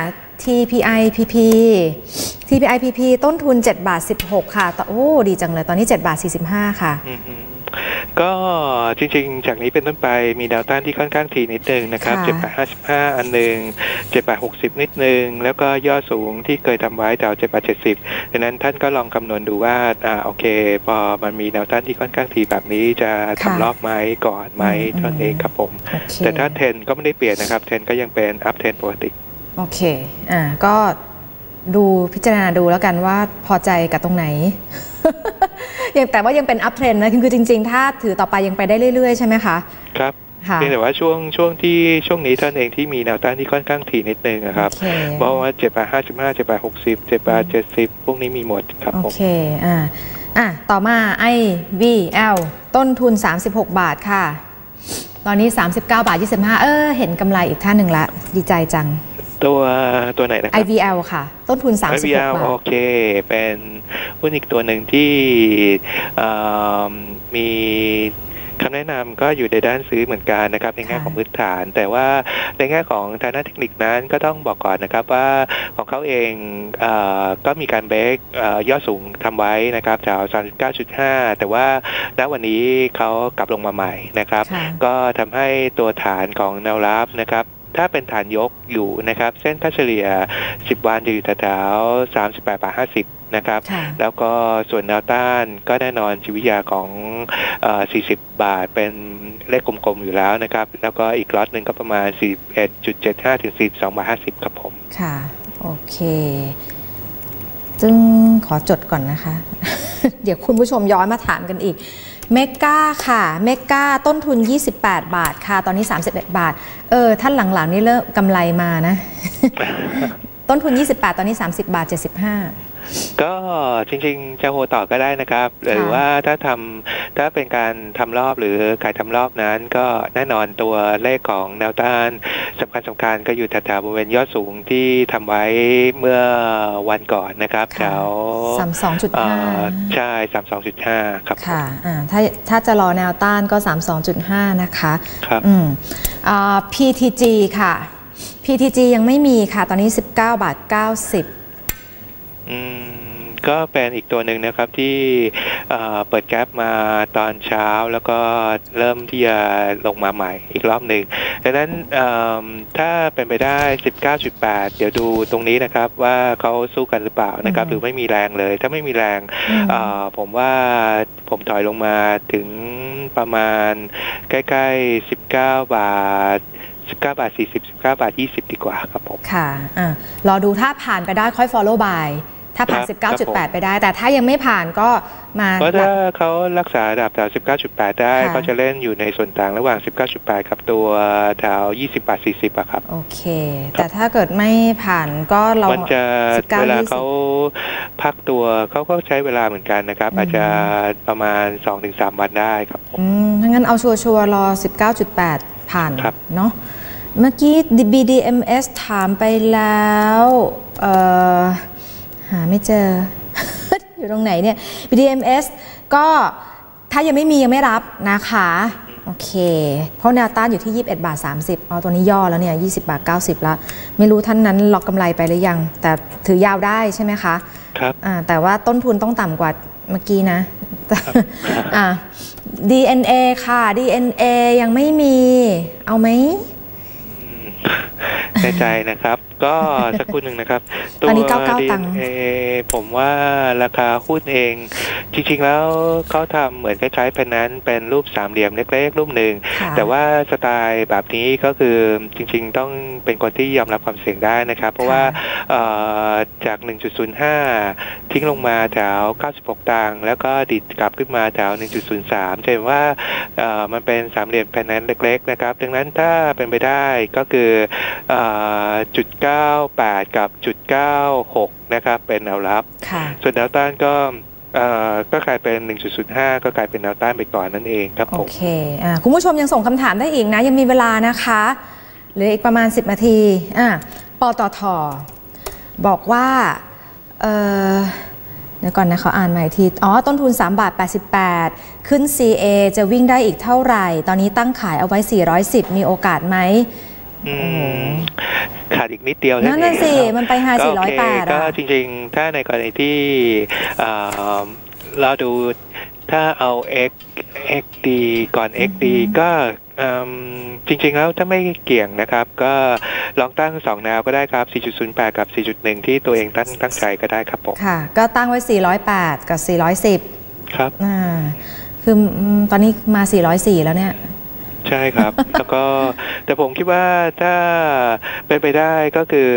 TPIPP ต้นทุน7 บาท 16ค่ะโอ้ดีจังเลยตอนนี้7 บาท 45ค่ะก็จริงๆจากนี้เป็นต้นไปมีแนวต้านที่ค่อนข้างถี่นิดนึงนะครับ7 บาท 55อันหนึ่ง7 บาท 60นิดนึงแล้วก็ย่อสูงที่เคยทำไว้แถว7 บาท 70ดังนั้นท่านก็ลองคำนวณดูว่าโอเคพอมันมีแนวต้านที่ค่อนข้างถี่แบบนี้จะทำรอบไหมก่อนไหมเท่านั้นเองครับผมแต่ถ้าเทรนก็ไม่ได้เปลี่ยนนะครับเทรนก็ยังเป็นอัพเทรนปกติโอเคก็ดูพิจารณาดูแล้วกันว่าพอใจกับตรงไหน แต่ว่ายังเป็นอัพเทรนนะคือจริงๆถ้าถือต่อไปยังไปได้เรื่อยๆใช่ไหมคะครับเพียงแต่ว่าช่วงนี้ท่านเองที่มีแนวต้านที่ค่อนข้างถี่นิดนึงนะครับเพราะว่า7 บาท 55 7 บาท 60 7 บาท 70พวกนี้มีหมดครับโอเคต่อมา IVL ต้นทุน36 บาทค่ะตอนนี้39 บาท 25เห็นกำไรอีกท่านหนึ่งละดีใจจังตัวไหนนะครับ IVL ค่ะต้นทุน36 บาท IVL โอเคเป็นหุ้นอีกตัวหนึ่งที่มีคำแนะนำก็อยู่ในด้านซื้อเหมือนกันนะครับในแง่ของพื้นฐานแต่ว่าในแง่ของทางด้านเทคนิคนั้นก็ต้องบอกก่อนนะครับว่าของเขาเองก็มีการเบรกยอดสูงทำไว้นะครับแถว 39.5 แต่ว่าณวันนี้เขากลับลงมาใหม่นะครับก็ทำให้ตัวฐานของแนวรับนะครับถ้าเป็นฐานยกอยู่นะครับเส้นค่าเฉลี่ย10 วันอยู่แถว 38.50 นะครับแล้วก็ส่วนแนวต้านก็แน่นอนจิตวิทยาของ40 บาทเป็นเลขกลมๆอยู่แล้วนะครับแล้วก็อีกล็อตหนึ่งก็ประมาณ 41.75 ถึง 42.50 บาทครับผมค่ะโอเคซึ่งขอจดก่อนนะคะ เดี๋ยวคุณผู้ชมย้อนมาถามกันอีกเมกาค่ะเมกาต้นทุน28 บาทค่ะตอนนี้31 บาทท่านหลังๆนี่เริ่มกำไรมานะ ต้นทุน28ตอนนี้30 บาท 75 ก็จริงๆจะโฮต่อก็ได้นะครับหรือว่าถ้าเป็นการทำรอบหรือขายทำรอบนั้นก็แน่นอนตัวเลขของแนวต้านสำคัญก็อยู่แถวๆบริเวณยอดสูงที่ทำไว้เมื่อวันก่อนนะครับแถว 32.5 ใช่ 32.5 ครับค่ะถ้าจะรอแนวต้านก็ 32.5 นะคะครับ PTG ค่ะ PTG ยังไม่มีค่ะตอนนี้19 บาท 90 ก็เป็นอีกตัวหนึ่งนะครับที่เปิดแก๊ปมาตอนเช้าแล้วก็เริ่มที่จะลงมาใหม่อีกรอบหนึ่งดังนั้นถ้าเป็นไปได้ 19.8 เดี๋ยวดูตรงนี้นะครับว่าเขาสู้กันหรือเปล่านะครับหรือไม่มีแรงเลยถ้าไม่มีแรงผมว่าผมถอยลงมาถึงประมาณใกล้ๆ19 บาท 19 บาท 40 19 บาท 20 ดีกว่าครับผมค่ะรอดูถ้าผ่านไปได้ค่อย follow byถ้าผ่าน 19.8 ไปได้แต่ถ้ายังไม่ผ่านก็มาเพราะถ้าเขารักษาระดับแถว 19.8 ได้เขาจะเล่นอยู่ในส่วนต่างระหว่าง 19.8 กับตัวแถว 20 บาท 40 อะครับโอเคแต่ถ้าเกิดไม่ผ่านก็เรามันจะเวลาเขาพักตัวเขาก็ใช้เวลาเหมือนกันนะครับอาจจะประมาณ 2-3 วันได้ครับถ้างั้นเอาชัวร์รอ 19.8 ผ่านเนาะเมื่อกี้ BDMs ถามไปแล้วหาไม่เจอ อยู่ตรงไหนเนี่ย BDMs ก็ถ้ายังไม่รับนะคะโอเคเพราะแนวต้านอยู่ที่21 บาท 30เอาตัวนี้ย่อแล้วเนี่ย20 บาท 90แล้วไม่รู้ท่านนั้นล็อกกำไรไปหรือยังแต่ถือยาวได้ใช่ไหมคะครับแต่ว่าต้นทุนต้องต่ำกว่าเมื่อกี้นะDNA ค่ะ DNA ยังไม่มีเอาไหมแน่ใจนะครับก็สักครู่หนึ่งนะครับตัว DNA ผมว่าราคาหุ้นเองจริงๆแล้วเขาทำเหมือนคล้ายๆเป็นนั้นเป็นรูปสามเหลี่ยมเล็กๆรูปหนึ่งแต่ว่าสไตล์แบบนี้ก็คือจริงๆต้องเป็นคนที่ยอมรับความเสี่ยงได้นะครับเพราะว่าจาก 1.05 ทิ้งลงมาแถว96 ตังค์แล้วก็ดิดกลับขึ้นมาแถว 1.03 จะเห็นว่ามันเป็นสามเหลี่ยมเป็นนั้นเล็กๆนะครับดังนั้นถ้าเป็นไปได้ก็คือ.98 กับ .96 นะครับเป็นแนวรับส่วนแนวต้านก็กลายเป็น 1.05 ก็กลายเป็นแนวต้านไปก่อนนั่นเองครับผมโอเคคุณผู้ชมยังส่งคำถามได้อีกนะยังมีเวลานะคะเหลืออีกประมาณ10 นาทีปตท.บอกว่าเดี๋ยวก่อนนะเขาอ่านใหม่ทีต้นทุน3 บาท 88ขึ้น CA จะวิ่งได้อีกเท่าไหร่ตอนนี้ตั้งขายเอาไว้410มีโอกาสไหมขาดอีกนิดเดียวนั่นน่ะสิมันไป408 ก็จริงๆถ้าในกรณีที่เราดูถ้าเอา XD ก่อน XD ก็จริงๆแล้วถ้าไม่เกี่ยงนะครับก็ลองตั้ง2แนวก็ได้ครับ 4.08 กับ 4.1 ที่ตัวเองตั้งใจก็ได้ครับผมค่ะก็ตั้งไว้408กับ410 ครับคือตอนนี้มา404แล้วเนี่ยใช่ครับ แล้วก็แต่ผมคิดว่าถ้าเป็นไปได้ก็คือ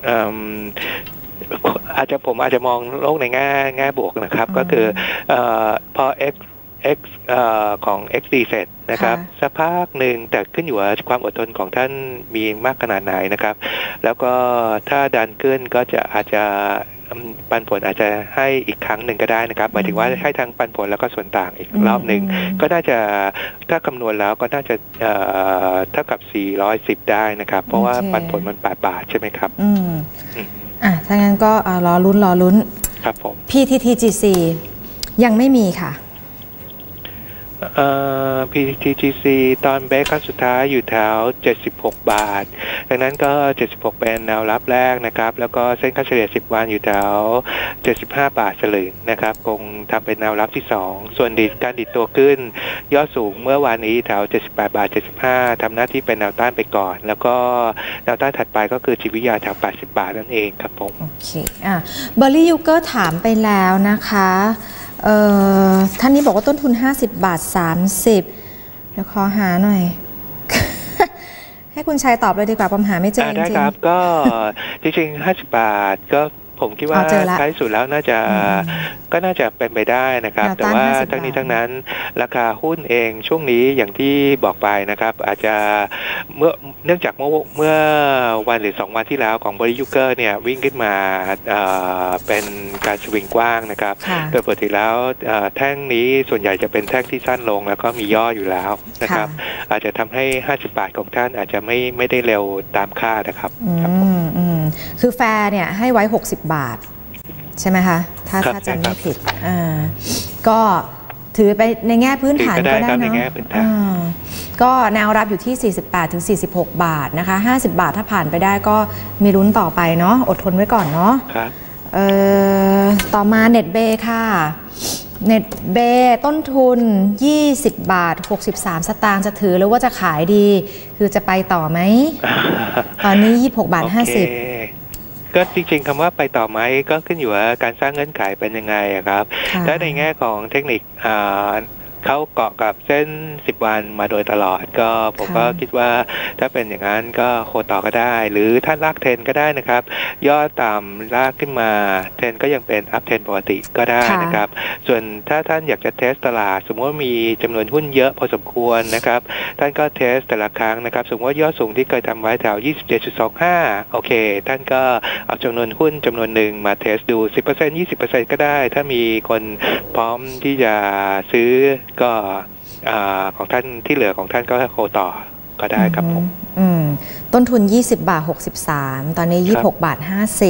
ผมอาจจะมองโลกในแง่บวกนะครับก็คือพอ X ของ XD เสร็จนะครับสักพักหนึ่งแต่ขึ้นอยู่กับความอดทนของท่านมีมากขนาดไหนนะครับแล้วก็ถ้าดันขึ้นก็อาจจะปันผลอาจจะให้อีกครั้งหนึ่งก็ได้นะครับหมายถึงว่าให้ทั้งปันผลแล้วก็ส่วนต่างอีกรอบหนึ่งก็น่าจะถ้าคำนวณแล้วก็น่าจะเท่ากับ410ได้นะครับเพราะว่าปันผลมัน8 บาทใช่ไหมครับถ้างั้นก็รอลุ้นครับผม PTTGC ยังไม่มีค่ะ PTGC ตอนเบรกครั้งสุดท้ายอยู่แถว76 บาทดังนั้นก็76เป็นแนวรับแรกนะครับแล้วก็เส้นค่าเฉลี่ย10วันอยู่แถว75 บาทสลึงนะครับคงทำเป็นแนวรับที่2ส่วนการดิดตัวขึ้นย่อสูงเมื่อวานนี้แถว78 บาท 75ทำหน้าที่เป็นแนวต้านไปก่อนแล้วก็แนวต้านถัดไปก็คือจิตวิทยาแถว80 บาทนั่นเองครับผมโอเคเบอร์รี่ยูเกอร์ถามไปแล้วนะคะท่านนี้บอกว่าต้นทุน50 บาท 30เดี๋ยวขอหาหน่อย ให้คุณชัยตอบเลยดีกว่าผมหาไม่เจอจริงๆได้ครับก็จริงๆ50 บาทก็ผมคิดว่าท้ายสุดแล้วน่าจะเป็นไปได้นะครับแต่ว่าทั้งนี้ทั้งนั้นราคาหุ้นเองช่วงนี้อย่างที่บอกไปนะครับอาจจะเนื่องจากเมื่อวันหรือ2 วันที่แล้วของบริยูเกอร์เนี่ยวิ่งขึ้นมาเป็นการสวิงกว้างนะครับโดยปกติแล้วแท่งนี้ส่วนใหญ่จะเป็นแท่งที่สั้นลงแล้วก็มีย่ออยู่แล้วนะครับอาจจะทำให้50 บาทของท่านอาจจะไม่ได้เร็วตามคาดนะครับคือแฟร์เนี่ยให้ไว้60 บาทใช่ไหมคะถ้าจำไม่ผิดก็ถือไปในแง่พื้นฐานก็ได้เนาะก็แนวรับอยู่ที่48 ถึง 46 บาทนะคะ50 บาทถ้าผ่านไปได้ก็มีลุ้นต่อไปเนาะอดทนไว้ก่อนเนาะต่อมาเน็ตเบค่ะเน็ตเบต้นทุน20 บาท 63 สตางค์จะถือหรือว่าจะขายดีคือจะไปต่อไหม ตอนนี้26 บาท 50 ก็จริงๆคำว่าไปต่อไหมก็ขึ้นอยู่ว่าการสร้างเงื่อนไขเป็นยังไงครับถ้าในแง่ของเทคนิคเขาเกาะกับเส้น10 วันมาโดยตลอดก็ผมก็คิดว่าถ้าเป็นอย่างนั้นก็โคต่อก็ได้หรือท่านลากเทรนก็ได้นะครับย่อต่ำลากขึ้นมาเทรนก็ยังเป็นอัพเทรนปกติก็ได้นะครับส่วนถ้าท่านอยากจะเทสตลาดสมมติว่ามีจำนวนหุ้นเยอะพอสมควรนะครับท่านก็เทสแต่ละครั้งนะครับสมมติว่ายอดสูงที่เคยทำไว้แถว 27.25 โอเคท่านก็เอาจำนวนหุ้นจำนวนหนึ่งมาเทสดู 10% 20% ก็ได้ถ้ามีคนพร้อมที่จะซื้อก็ของท่านที่เหลือของท่านก็โคต่อก็ได้ครับผมต้นทุน20 บาท 63ตอนนี้26 บาท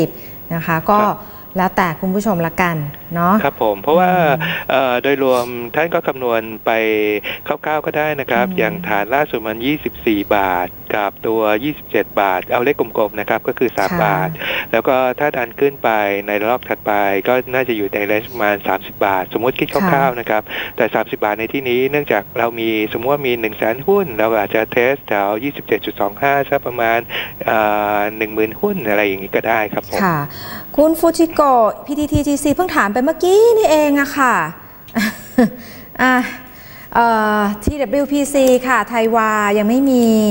50นะคะก็แล้วแต่คุณผู้ชมละกันเนาะครับผมเพราะว่าโดยรวมท่านก็คำนวณไปคร่าวๆก็ได้นะครับอย่างฐานล่าสุดมัน24 บาทกับตัว27 บาทเอาเลขกลมๆนะครับก็คือ3 บาทแล้วก็ถ้าดันขึ้นไปในรอบถัดไปก็น่าจะอยู่ในเรนจ์ประมาณ30 บาทสมมติคิดคร่าวๆนะครับแต่30 บาทในที่นี้เนื่องจากเรามีสมมติว่ามี 100,000 หุ้นเราอาจจะเทสแถว 27.25 สักประมาณ10,000 หุ้นอะไรอย่างนี้ก็ได้ครับผมค่ะคุณฟูจิโกะ PTTGC เพิ่งถามไปเมื่อกี้นี่เองอะค่ะTWPC ค่ะไทยวายังไม่มี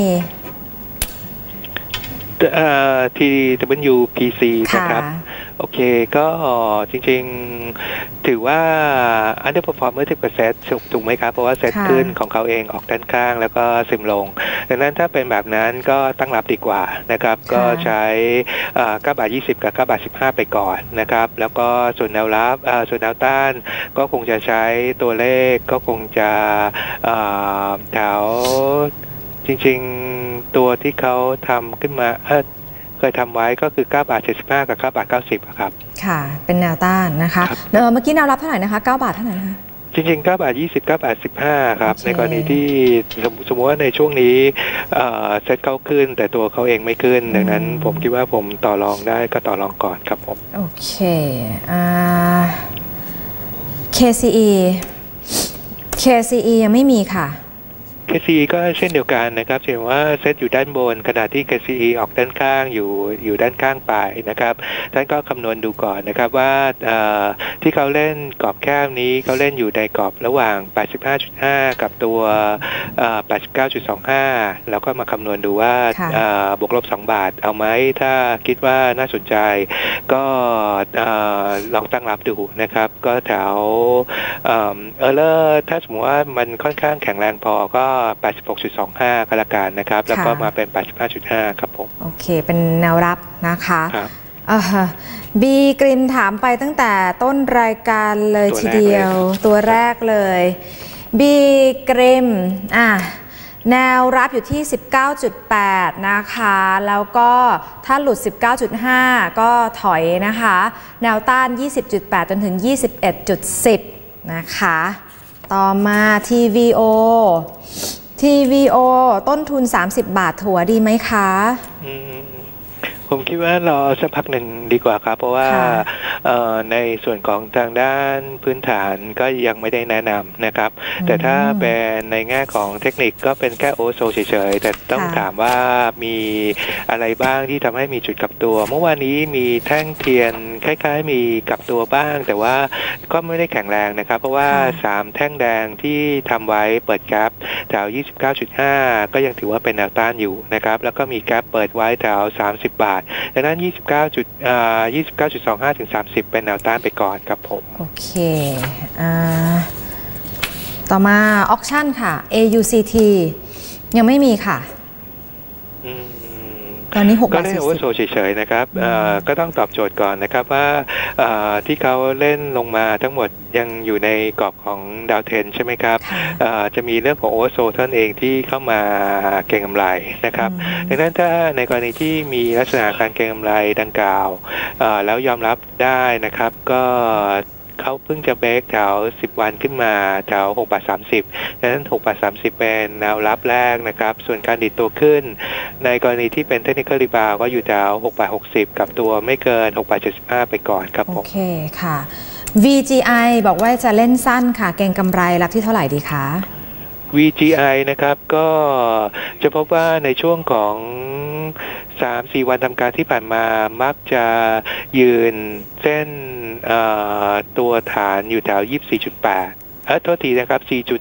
TWPC นะครับโอเคก็จริงๆถือว่า underperform เมื่อ10%ถูกไหมครับเพราะว่าเซตขึ้นของเขาเองออกด้านข้างแล้วก็ซึมลงดังนั้นถ้าเป็นแบบนั้นก็ตั้งรับดีกว่านะครับก็ใช้9 บาท 20 กับ 9 บาท 15 ไปก่อนนะครับแล้วก็ส่วนแนวรับส่วนแนวต้านก็คงจะใช้ตัวเลขก็คงจะแถวจริงๆตัวที่เขาทำขึ้นมาเคยทำไว้ก็คือ9 บาท 75 กับ 9 บาท 90 ครับค่ะเป็นแนวต้านนะคะเมื่อกี้แนวรับเท่าไหร่นะคะ9 บาทเท่าไหร่นะคะจริงๆ9 บาท 20 9 บาท 15 ครับในกรณีที่สมมติว่าในช่วงนี้เซ็ตเขาขึ้นแต่ตัวเขาเองไม่ขึ้นดังนั้นผมคิดว่าผมต่อรองได้ก็ต่อรองก่อนครับผมโอเคKCE ยังไม่มีค่ะ KCE ก็เช่นเดียวกันนะครับเห็นว่าเซตอยู่ด้านบนขณะที่ KCE ออกด้านข้างอยู่ด้านข้างไปนะครับท่านก็คำนวณดูก่อนนะครับว่าที่เขาเล่นกรอบแคบนี้เขาเล่นอยู่ในกรอบระหว่าง 85.5 กับตัว 89.25 แล้วก็มาคำนวณดูว่าบวกลบ2 บาทเอาไหมถ้าคิดว่าน่าสนใจก็ลองตั้งรับดูนะครับก็แถวถ้าสมมติว่ามันค่อนข้างแข็งแรงพอก็86.25 ก็แล้วกันนะครับแล้วก็มาเป็น 85.5 ครับผมโอเคเป็นแนวรับนะคะบีกริมถามไปตั้งแต่ต้นรายการเลยทีเดียวตัวแรกเลยบีกริมแนวรับอยู่ที่ 19.8 นะคะแล้วก็ถ้าหลุด 19.5 ก็ถอยนะคะแนวต้าน 20.8 จนถึง 21.10 นะคะต่อมา TVO ต้นทุน30 บาทถั่วดีไหมคะผมคิดว่ารอสักพักหนึ่งดีกว่าครับเพราะว่าในส่วนของทางด้านพื้นฐานก็ยังไม่ได้แนะนำนะครับแต่ถ้าเป็นในแง่ของเทคนิคก็เป็นแค่โอโซเฉยๆแต่ต้องถามว่ามีอะไรบ้างที่ทำให้มีจุดกลับตัวเมื่อวานนี้มีแท่งเทียนคล้ายๆมีกลับตัวบ้างแต่ว่าก็ไม่ได้แข็งแรงนะครับเพราะว่า3แท่งแดงที่ทำไว้เปิดแกปแถว 29.5 ก็ยังถือว่าเป็นแนวต้านอยู่นะครับแล้วก็มีแกปเปิดไว้แถว30 บาทดังนั้น 29.25 ถึง 30 เป็นแนวต้านไปก่อนครับผมโอเคต่อมาออคชั่นค่ะ AUCT ยังไม่มีค่ะตอนนี้6 บาท 40 ก็เล่นโอเวอร์โซเฉยๆนะครับก็ต้องตอบโจทย์ก่อนนะครับว่าที่เขาเล่นลงมาทั้งหมดยังอยู่ในกรอบของดาวเทนใช่ไหมครับจะมีเรื่องของโอเวอร์โซท่านเองที่เข้ามาเก็งกำไรนะครับดังนั้นถ้าในกรณีที่มีลักษณะการเก็งกำไรดังกล่าวแล้วยอมรับได้นะครับก็เขาเพิ่งจะเบรกแถว10 วันขึ้นมาแถว6 บาท 30ดังนั้น6 บาท 30เป็นแนวรับแรกนะครับส่วนการดิดตัวขึ้นในกรณีที่เป็นเทคนิคอลรีบาวก็อยู่แถว6 บาท 60กับตัวไม่เกิน6 บาท 75ไปก่อนครับผมโอเคค่ะ VGI บอกว่าจะเล่นสั้นค่ะเก็งกำไรรับที่เท่าไหร่ดีคะ VGI นะครับก็จะพบว่าในช่วงของ 3-4 วันทำการที่ผ่านมามักจะยืนเส้นตัวฐานอยู่แถว 24.8โทษทีนะครับ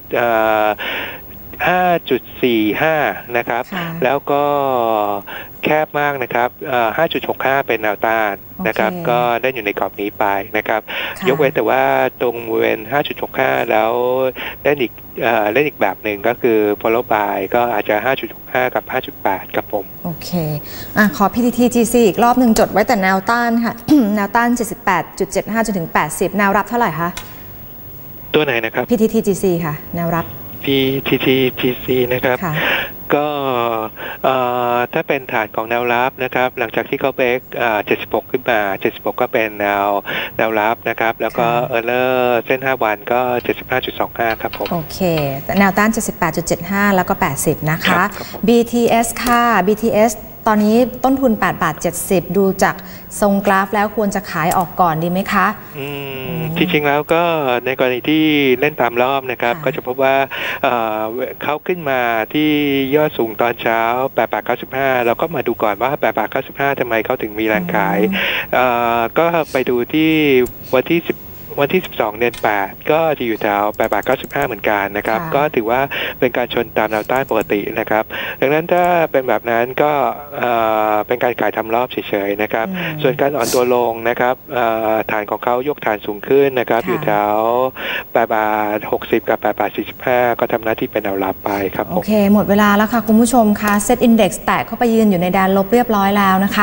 5.45 นะครับแล้วก็แคบมากนะครับ 5.65 เป็นแนวต้านนะครับก็ได้อยู่ในกรอบนี้ไปนะครับยกเว้นแต่ว่าตรงบริเวณ 5.65 แล้วเล่นอีกแบบหนึ่งก็คือ follow by ก็อาจจะ 5.65 กับ 5.8 ครับผมโอเคขอ PTTGC อีกรอบหนึ่งจดไว้แต่แนวต้านค่ะ แนวต้าน 78.75 จนถึง 80 แนวรับเท่าไหร่คะตัวไหนนะครับ PTTGC ค่ะแนวรับ PTTGC นะครับก็ถ้าเป็นฐานของแนวรับนะครับหลังจากที่เขาเบรก76 ขึ้นมา76ก็เป็นแนวรับนะครับแล้วก็เส้น5 วันก็ 75.25 ครับผมโอเคแนวต้าน 78.75 แล้วก็ 80 นะคะ BTS ค่ะ BTS ตอนนี้ต้นทุน8 บาท 70ดูจากทรงกราฟแล้วควรจะขายออกก่อนดีไหมคะที่จริงแล้วก็ในกรณีที่เล่นตามรอบนะครับก็จะพบว่าเขาขึ้นมาที่ยอดสูงตอนเช้า8 บาท 95เราก็มาดูก่อนว่า8 บาท 95ทำไมเขาถึงมีแรงขายก็ไปดูที่วันที่12 เดือน 8ก็จะอยู่แถว8 บาท 95เหมือนกันนะครับก็ถือว่าเป็นการชนตามแนวต้านปกตินะครับดังนั้นถ้าเป็นแบบนั้นก็เป็นการขายทำรอบเฉยๆนะครับส่วนการอ่อนตัวลงนะครับฐานของเขายกฐานสูงขึ้นนะครับอยู่แถว8 บาท 60กับ8 บาท 45ก็ทำหน้าที่เป็นแนวรับไปครับโอเคหมดเวลาแล้วค่ะคุณผู้ชมคะเซ็ตอินเด็กซ์แตะเข้าไปยืนอยู่ในแดนลบเรียบร้อยแล้วนะคะ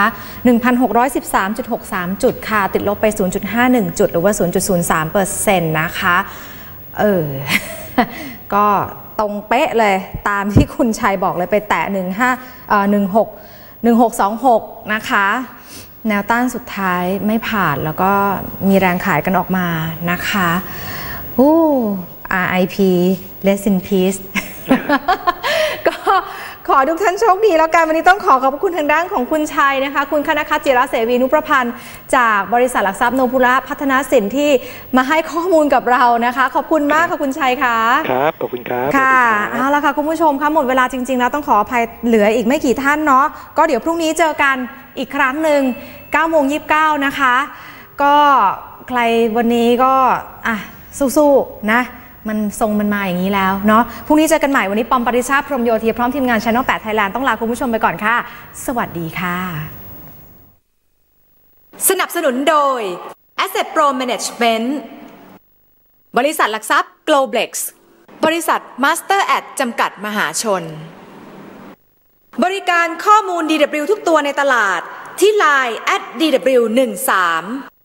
1,613.63 จุดค่ะติดลบไป 0.51 จุดหรือว่า 0.03% นะคะก็ตรงเป๊ะเลยตามที่คุณชัยบอกเลยไปแตะ1626นะคะแนวต้านสุดท้ายไม่ผ่านแล้วก็มีแรงขายกันออกมานะคะRIP Rest in Peace ก็ขอทุกท่านโชคดีแล้วกันวันนี้ต้องขอบคุณทางด้านของคุณชัยนะคะคุณคณคัตจิระเสวีนุประพันธ์จากบริษัทหลักทรัพย์โนบุระพัฒนาสินที่มาให้ข้อมูลกับเรานะคะขอบคุณมากค่ะคุณชัยค่ะครับขอบคุณครับค่ะเอาละค่ะคุณผู้ชมคะหมดเวลาจริงๆแล้วต้องขออภัยเหลืออีกไม่กี่ท่านเนาะก็เดี๋ยวพรุ่งนี้เจอกันอีกครั้งหนึ่ง 9:29 นะคะก็ใครวันนี้ก็สู้ๆนะมันทรงมันมาอย่างนี้แล้วเนาะพรุ่งนี้เจอกันใหม่วันนี้ปอมปริชาพรหมโยธีพร้อมทีมงาน Channel 8 Thailand ต้องลาคุณผู้ชมไปก่อนค่ะสวัสดีค่ะสนับสนุนโดย Asset Pro Management บริษัทหลักทรัพย์ Globlex บริษัท Master Ad จำกัดมหาชนบริการข้อมูล DW ทุกตัวในตลาดที่ Line @DW13